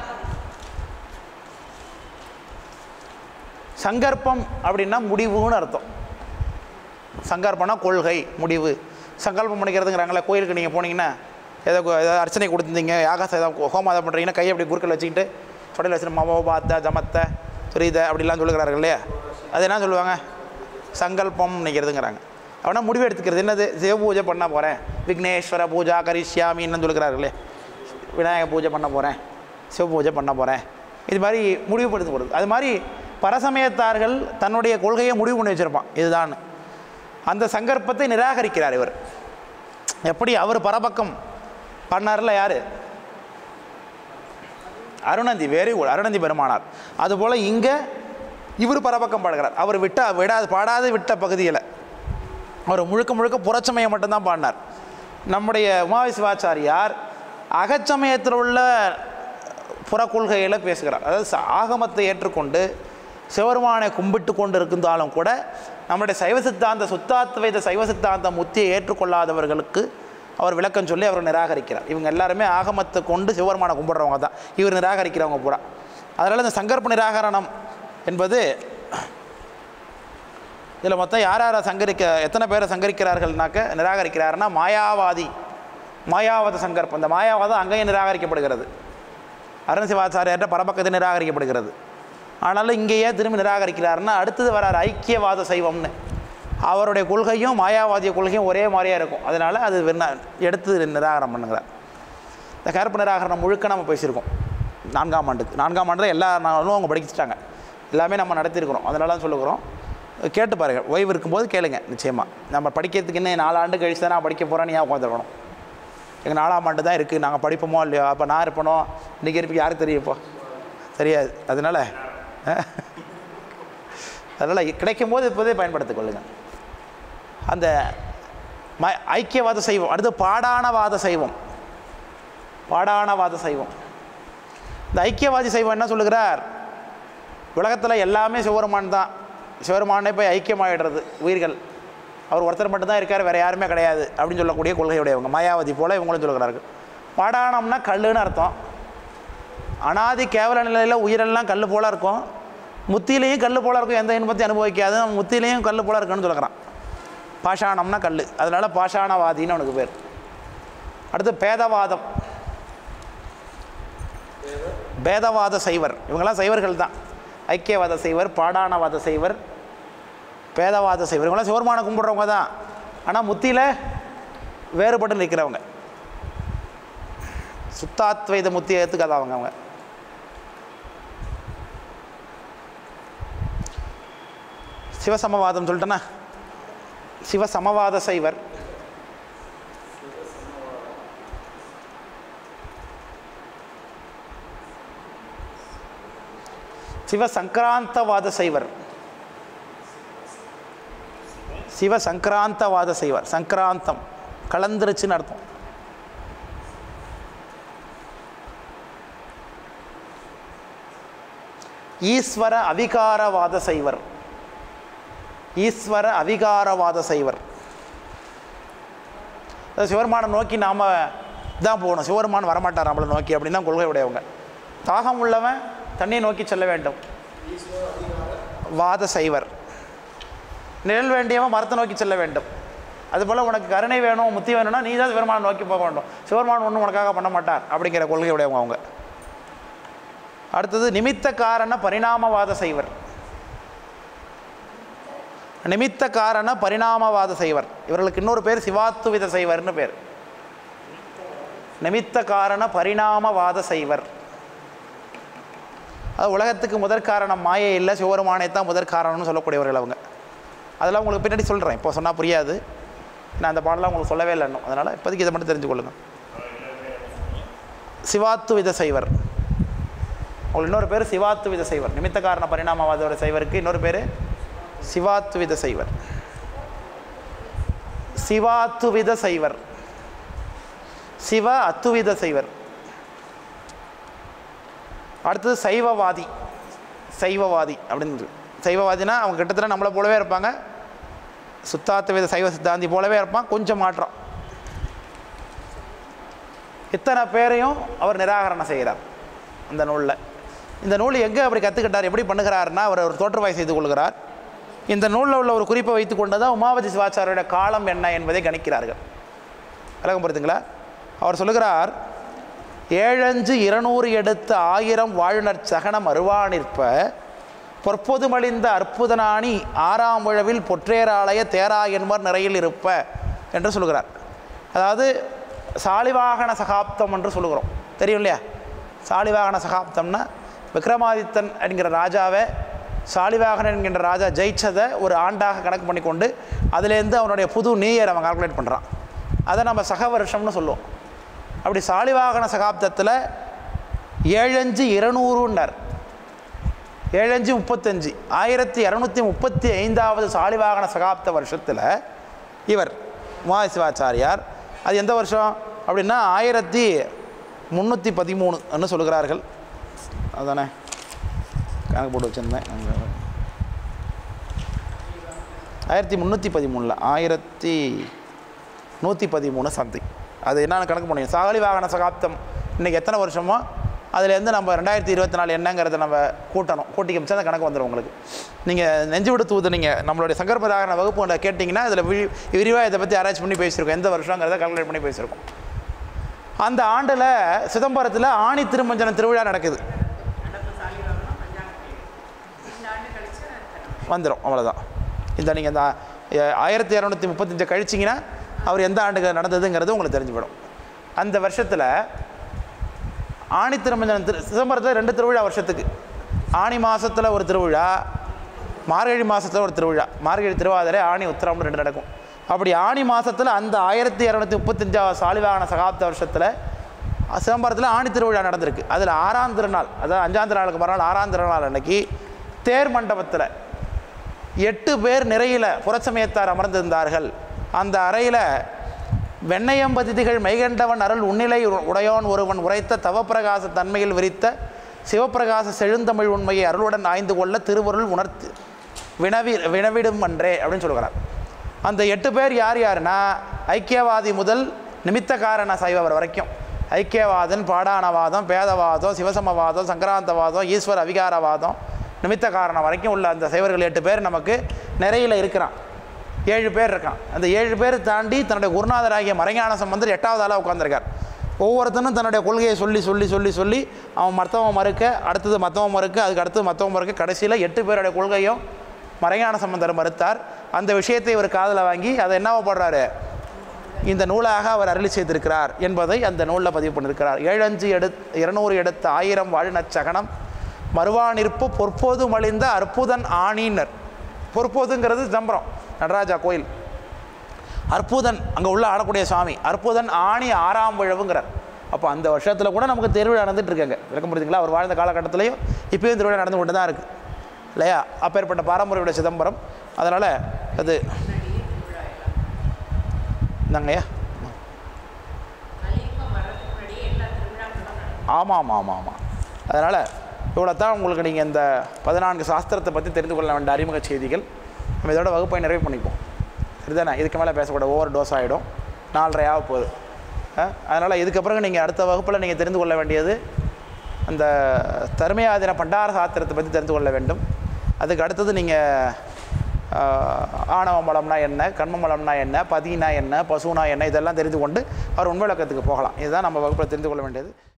சங்கற்பம் அப்படின்னா முடிவுன்னு அர்த்தம். சங்கற்பம்னா கொள்கை, முடிவு. சங்கல்பம் பண்ணிக்கிறதுங்கிறாங்களே, கோயிலுக்கு நீங்கள் போனீங்கன்னா ஏதோ ஏதாவது அர்ச்சனை கொடுத்துருந்தீங்க, யாகாசம் ஏதாவது ஹோமம் அதை பண்ணுறீங்கன்னா கையை அப்படி குறுக்கல் வச்சுக்கிட்டு சொடையில் வச்சுட்டு மமோ பாத்த ஜமத்தை துரித அப்படிலாம் சொல்லுகிறார்கள் இல்லையா? அது என்ன சொல்லுவாங்க? சங்கல்பம் நினைக்கிறதுங்கிறாங்க. அப்படின்னா முடிவு எடுத்துக்கிறது. என்னது? சிவ பூஜை பண்ண போகிறேன், விக்னேஸ்வர பூஜா கரிஷ்யாமின்னு சொல்லுகிறார்களே, விநாயகர் பூஜை பண்ண போகிறேன், சிவ பூஜை பண்ண போகிறேன், இது மாதிரி முடிவுபடுத்த போகிறது. அது மாதிரி பரசமயத்தார்கள் தன்னுடைய கொள்கையை முடிவு பண்ணி வச்சுருப்பான், இதுதான். அந்த சங்கற்பத்தை நிராகரிக்கிறார் இவர். எப்படி அவர் பரபக்கம் பண்ணார்ல? யார்? அருணந்தி. வெரி குட், அருணந்தி பெருமானார். அதுபோல் இங்கே இவர் பரபக்கம் பாடுகிறார். அவர் விட்ட விடாது பாடாது விட்ட பகுதியில் அவர் முழுக்க முழுக்க புறச்சமயம் மட்டும்தான் பாடினார். நம்முடைய உமாவி சிவாச்சாரியார் அகச்சமயத்தில் உள்ள புற கொள்கையில் பேசுகிறார். அதாவது ஆகமத்தை ஏற்றுக்கொண்டு சிவருமானை கும்பிட்டு கொண்டு இருந்தாலும் கூட நம்முடைய சைவ சித்தாந்த சுத்தாத்வைத சைவ சித்தாந்த முத்தியை ஏற்றுக்கொள்ளாதவர்களுக்கு அவர் விளக்கம் சொல்லி அவர் நிராகரிக்கிறார். இவங்க எல்லாருமே ஆகமத்தை கொண்டு சிவருமானை கும்பிட்றவங்க தான், இவர் நிராகரிக்கிறவங்க பூரா. அதனால் இந்த சங்கற்ப நிராகரணம் என்பது இதில் மொத்தம் யார் யாரை சங்கரிக்க எத்தனை பேரை சங்கரிக்கிறார்கள்னாக்க நிராகரிக்கிறாருன்னா மாயாவாதி, மாயாவாத சங்கற்பம். இந்த மாயாவாதம் அங்கேயும் நிராகரிக்கப்படுகிறது, அருண் சிவாச்சாரியார்ட்ட பரபக்கத்தை நிராகரிக்கப்படுகிறது. ஆனாலும் இங்கேயே திரும்பி நிராகரிக்கிறாருன்னா அடுத்தது வரார் ஐக்கியவாத சைவம்னு. அவருடைய கொள்கையும் மாயாவாதிய கொள்கையும் ஒரே மாதிரியாக இருக்கும். அதனால் அது எடுத்து நிராகரணம் பண்ணுங்கிறார். இந்த கருப்பு நிராகரணம் முழுக்க நம்ம பேசியிருக்கோம் நான்காம் ஆண்டுக்கு. நான்காம் ஆண்டில் எல்லா நாளும் அவங்க படிச்சுட்டாங்க, எல்லாமே நம்ம நடத்தியிருக்கிறோம். அதனால தான் சொல்லுகிறோம், கேட்டு பாருங்கள். ஓய்வு இருக்கும்போது கேளுங்க. நிச்சயமாக நம்ம படிக்கிறதுக்கு இன்னும் நாலு ஆண்டு கழிச்சு தான் நான் படிக்க போகிறேன்னு ஏன் உட்காந்துருக்கணும். எங்கள் நாலாம் ஆண்டு தான் இருக்குது, நாங்கள் படிப்போமோ இல்லையோ, அப்போ நான் இருப்பனோ இன்றைக்கி இருப்பி யாருக்கு தெரியும்? இப்போ தெரியாது. அதனால் அதனால் கிடைக்கும் போது இப்போதே பயன்படுத்திக் கொள்ளுங்கள். அந்த ம ஐக்கியவாத சைவம். அடுத்து பாடானவாத சைவம். பாடானவாத சைவம். இந்த ஐக்கியவாதி சைவம் என்ன சொல்லுகிறார்? உலகத்தில் எல்லாமே சிவருமான் தான், சிவருமானே போய் ஐக்கியமாகிடுறது உயிர்கள், அவர் ஒருத்தர் மட்டும்தான் இருக்கார், வேறு யாருமே கிடையாது அப்படின்னு சொல்லக்கூடிய கொள்கையுடையவங்க மாயாவதி போல் இவங்களும் சொல்லுகிறார்கள். பாடானம்னா கல்லுன்னு அர்த்தம். அனாதி கேவல நிலையில் உயிரெல்லாம் கல் போல் இருக்கும், முத்தியிலையும் கல் போல் இருக்கும், எந்த இன்பத்தை அனுபவிக்காது, முத்தியிலையும் கல் போல் இருக்குன்னு சொல்லுறான். பாஷாணம்னா கல், அதனால் பாஷாணவாதின்னு அவனுக்கு பேர். அடுத்து பேதவாதம். பேதவாத சைவர். இவங்கெல்லாம் சைவர்கள் தான். ஐக்கியவாத சைவர், பாடானவாத சைவர், பேதவாத சைவர். இவங்களாம் சிவருமான கும்பிட்றவங்க தான், ஆனால் முத்தியில் வேறுபட்டு நிற்கிறவங்க. சுத்தாத்வைத முத்தியை ஏற்றுக்காதவங்க அவங்க. சிவசமவாதம் சொல்லிட்டேன்னா, சிவசமவாத சைவர். சிவசங்கராந்தவாத சைவர். சிவசங்கராந்தவாத சைவர். சங்கராந்தம் கலந்துருச்சுன்னு அர்த்தம். ஈஸ்வர அவிகாரவாத சைவர். ஈஸ்வர அவிகாரவாத சைவர். சிவருமானை நோக்கி நாம் தான் போகணும், சிவருமான் வரமாட்டார் நம்மளை நோக்கி அப்படின்னு தான் கொள்கை உடையவங்க. தாகம் உள்ளவன் தண்ணியை நோக்கி செல்ல வேண்டும், வாத சைவர். நிழல் வேண்டியவன் மரத்தை நோக்கி செல்ல வேண்டும். அதுபோல் உனக்கு கருணை வேணும், முத்தி வேணும்னா நீ தான் சிவருமானை நோக்கி போக வேண்டும், சிவருமான் ஒன்றும் உனக்காக பண்ண மாட்டார் அப்படிங்கிற கொள்கை உடையவங்க அவங்க. அடுத்தது நிமித்த காரண பரிணாமவாத சைவர். நிமித்த காரண பரிணாமவாத சைவர். இவர்களுக்கு இன்னொரு பேர் சிவாத்துவித சைவர்னு பேர். நிமித்த காரண பரிணாமவாத சைவர். அது உலகத்துக்கு முதற் காரணம் மாயை இல்லை, சிவருமானை தான் முதற் காரணம்னு சொல்லக்கூடியவர்கள் அவங்க. அதெல்லாம் உங்களுக்கு பின்னாடி சொல்கிறேன், இப்போ சொன்னால் புரியாது, நான் அந்த பாடலாம் உங்களுக்கு சொல்லவே இல்லை இன்னும். அதனால் இப்போதைக்கு இதை மட்டும் தெரிஞ்சு கொள்ளுங்கள். சிவாத்துவித சைவர். உங்களுக்கு இன்னொரு பேர் சிவாத்துவித சைவர். நிமித்த காரண பரிணாமவாதோட சைவருக்கு இன்னொரு பேர் சிவாத்துவித சைவர். சிவாத்துவித சைவர். சிவ அத்துவித சைவர். அடுத்தது சைவவாதி. சைவவாதி அப்படின்னு. சைவவாதினா அவங்க கிட்டத்தட்ட நம்மளை போலவே இருப்பாங்க, சுத்தாத்வைத சைவ சித்தாந்தி போலவே இருப்பான், கொஞ்சம் மாற்றம். இத்தனை பேரையும் அவர் நிராகரணம் செய்கிறார் அந்த நூலில். இந்த நூல் எங்கே அப்படி கற்றுக்கிட்டார், எப்படி பண்ணுகிறாருன்னா, அவர் ஒரு தோற்றுவாய் செய்து கொள்கிறார். இந்த நூலில் உள்ள ஒரு குறிப்பை வைத்து கொண்டு தான் உமாவதி சிவாச்சாரியோட காலம் என்ன என்பதை கணிக்கிறார்கள். விளக்கம் புரியுதுங்களா? அவர் சொல்லுகிறார், ஏழஞ்சு இருநூறு எடுத்த ஆயிரம் வாழ்நர் சகனம் அருவானிற்ப பொற்பொது மலிந்த அற்புதனானி ஆறாம் உழவில் பொற்றேராலய தேரா என்பர் நிறையில் இருப்ப என்று சொல்லுகிறார். அதாவது சாலிவாகன சகாப்தம் என்று சொல்லுகிறோம், தெரியும் இல்லையா? சாலிவாகன சகாப்தம்னா விக்ரமாதித்தன் என்கிற ராஜாவை சாலிவாகனன் என்கின்ற ராஜா ஜெயிச்சதை ஒரு ஆண்டாக கணக்கு பண்ணி கொண்டு அதுலேருந்து அவனுடைய புது நியூ இயர் அவன் கால்குலேட் பண்ணுறான். அதை நம்ம சக வருஷம்னு சொல்லுவோம். அப்படி சாலிவாகன சகாப்தத்தில் ஏழஞ்சு இருநூறுன்னார். ஏழஞ்சு முப்பத்தஞ்சு ஆயிரத்தி இரநூத்தி முப்பத்தி ஐந்தாவது சாலிவாகன சகாப்த வருஷத்தில் இவர் உமாவதி சிவாச்சாரியார், அது எந்த வருஷம் அப்படின்னா ஆயிரத்தி முந்நூற்றி பதிமூணுன்னு சொல்கிறார்கள். அதுதானே கணக்கு போட்டு வச்சுருந்தேன். ஆயிரத்தி முந்நூற்றி பதிமூணில் ஆயிரத்தி நூற்றி பதிமூணு சம்திங். அது என்னென்ன கணக்கு பண்ணிங்க, சாகலி வாகன சகாப்தம் இன்றைக்கி எத்தனை வருஷமோ அதுலேருந்து நம்ம ரெண்டாயிரத்தி இருபத்தி நாலு என்னங்கிறத நம்ம கூட்டணும். கூட்டி கமிச்சா அந்த கணக்கு வந்துடும் உங்களுக்கு. நீங்கள் நெஞ்சு விடு தூது நீங்கள் நம்மளுடைய சங்கரபதாகன வகுப்பு கேட்டிங்கன்னா இதில் வி விரிவாக இதை பற்றி ஆராய்ச்சி பண்ணி பேசியிருக்கோம். எந்த வருஷங்கிறத கால்குலேட் பண்ணி பேசியிருக்கோம். அந்த ஆண்டில் சிதம்பரத்தில் ஆணி திருமஞ்சனம் திருவிழா நடக்குது. வந்துடும், அவ்வளோதான். இந்த நீங்கள் இந்த ஆயிரத்தி இரநூத்தி முப்பத்தஞ்சை கழிச்சிங்கன்னா அவர் எந்த ஆண்டுகள் நடந்ததுங்கிறது உங்களுக்கு தெரிஞ்சு போயிடும். அந்த வருஷத்தில் ஆணி திருமஞ்சனம் திரு சிதம்பரத்தில் ரெண்டு திருவிழா வருஷத்துக்கு. ஆணி மாதத்தில் ஒரு திருவிழா, மார்கழி மாதத்தில் ஒரு திருவிழா. மார்கழி திருவாதிரை, ஆணி உத்திரம்னு ரெண்டு நடக்கும். அப்படி ஆணி மாதத்தில் அந்த ஆயிரத்தி இரநூத்தி முப்பத்தஞ்சாவது சாலிவாகன சகாப்த வருஷத்தில் சிதம்பரத்தில் ஆணி திருவிழா நடந்திருக்கு. அதில் ஆறாம் திருநாள், அதாவது அஞ்சாம் திருநாளுக்கு மறுநாள் ஆறாம் திருநாள் அன்னைக்கு தேர் மண்டபத்தில் எட்டு பேர் நிறையில் புறச்சமயத்தார் அமர்ந்திருந்தார்கள். அந்த அறையில் வெண்ணையம்பதிதிகள் மெய்கண்டவன் அருள் உன்னிலை உடையோன் ஒருவன் உரைத்த தவப்பிரகாச தன்மையில் விரித்த சிவப்பிரகாச செழுந்தமிழ் உண்மையை அருளுடன் ஆய்ந்து கொள்ள திருவருள் உணர்த்து வினவி வினவிடும் அன்றே அப்படின்னு சொல்கிறார். அந்த எட்டு பேர் யார் யாருன்னா, ஐக்கியவாதி முதல் நிமித்த காரண சைவவர் வரைக்கும், ஐக்கியவாதன், பாடானவாதம், பேதவாதம், சிவசமவாதம், சங்கராந்தவாதம், ஈஸ்வர அவிகாரவாதம், நிமித்த காரணம் வரைக்கும் உள்ள அந்த சைவர்கள் எட்டு பேர் நமக்கு நிறையில் இருக்கிறான். ஏழு பேர் இருக்கான். அந்த ஏழு பேர் தாண்டி தன்னுடைய குருநாதராகிய மறைஞான சம்பந்தர் எட்டாவது ஆளாக உட்காந்துருக்கார். ஒவ்வொருத்தனும் தன்னுடைய கொள்கையை சொல்லி சொல்லி சொல்லி சொல்லி அவன் மற்றவன் மறுக்க, அடுத்தது மற்றவன் மறுக்க, அதுக்கு அடுத்தது மற்றவன் மறுக்க, கடைசியில் எட்டு பேருடைய கொள்கையும் மறைஞான சம்பந்தர் மறுத்தார். அந்த விஷயத்தை இவர் காதில் வாங்கி அதை என்னவோ போடுறாரு, இந்த நூலாக அவர் அருளி செய்திருக்கிறார் என்பதை அந்த நூலில் பதிவு பண்ணியிருக்கிறார். ஏழஞ்சு எடுத் இருநூறு எடுத்த ஆயிரம் வாழ்நச்சகனம் மறுவானிருப்பு பொற்போது மலிந்த அற்புதன் ஆணினர். பொற்போதுங்கிறது சிதம்பரம் நடராஜா கோயில். அற்புதன் அங்கே உள்ள ஆடக்கூடிய சுவாமி. அற்புதன் ஆணி ஆறாம் விழவுங்கிறார். அப்போ அந்த வருஷத்தில் கூட நமக்கு திருவிழா நடந்துட்டு இருக்காங்க. விளக்க முடியுதுங்களா? அவர் வாழ்ந்த காலகட்டத்திலையும் இப்போயும் திருவிழா நடந்து கொண்டு தான் இருக்குது இல்லையா? அப்பேற்பட்ட பாரம்பரிய சிதம்பரம். அதனால் அது இந்தாங்கய்யா. ஆமாம் ஆமாம் ஆமாம் ஆமாம் அதனால் இவ்வளோ தான் உங்களுக்கு நீங்கள் இந்த பதினான்கு சாஸ்திரத்தை பற்றி தெரிந்து கொள்ள வேண்டிய அறிமுக செய்திகள். நம்ம இதோட வகுப்பை நிறைவு பண்ணிப்போம், சரிதானே? இதுக்கு மேலே பேசக்கூடாது, ஓவர் டோஸ் ஆகிடும். நாலரை ஆக போகுது. அதனால் இதுக்கப்புறம் நீங்கள் அடுத்த வகுப்பில் நீங்கள் தெரிந்து கொள்ள வேண்டியது அந்த தர்மயாதின பண்டார சாஸ்திரத்தை பற்றி தெரிந்து கொள்ள வேண்டும். அதுக்கு அடுத்தது நீங்கள் ஆணவ மலம்னா என்ன, கண்ம மலம்னா என்ன, பதினா என்ன, பசுனா என்ன, இதெல்லாம் தெரிந்து கொண்டு அவர் உண்மை விளக்கத்துக்கு போகலாம். இதுதான் நம்ம வகுப்பில் தெரிந்து கொள்ள வேண்டியது.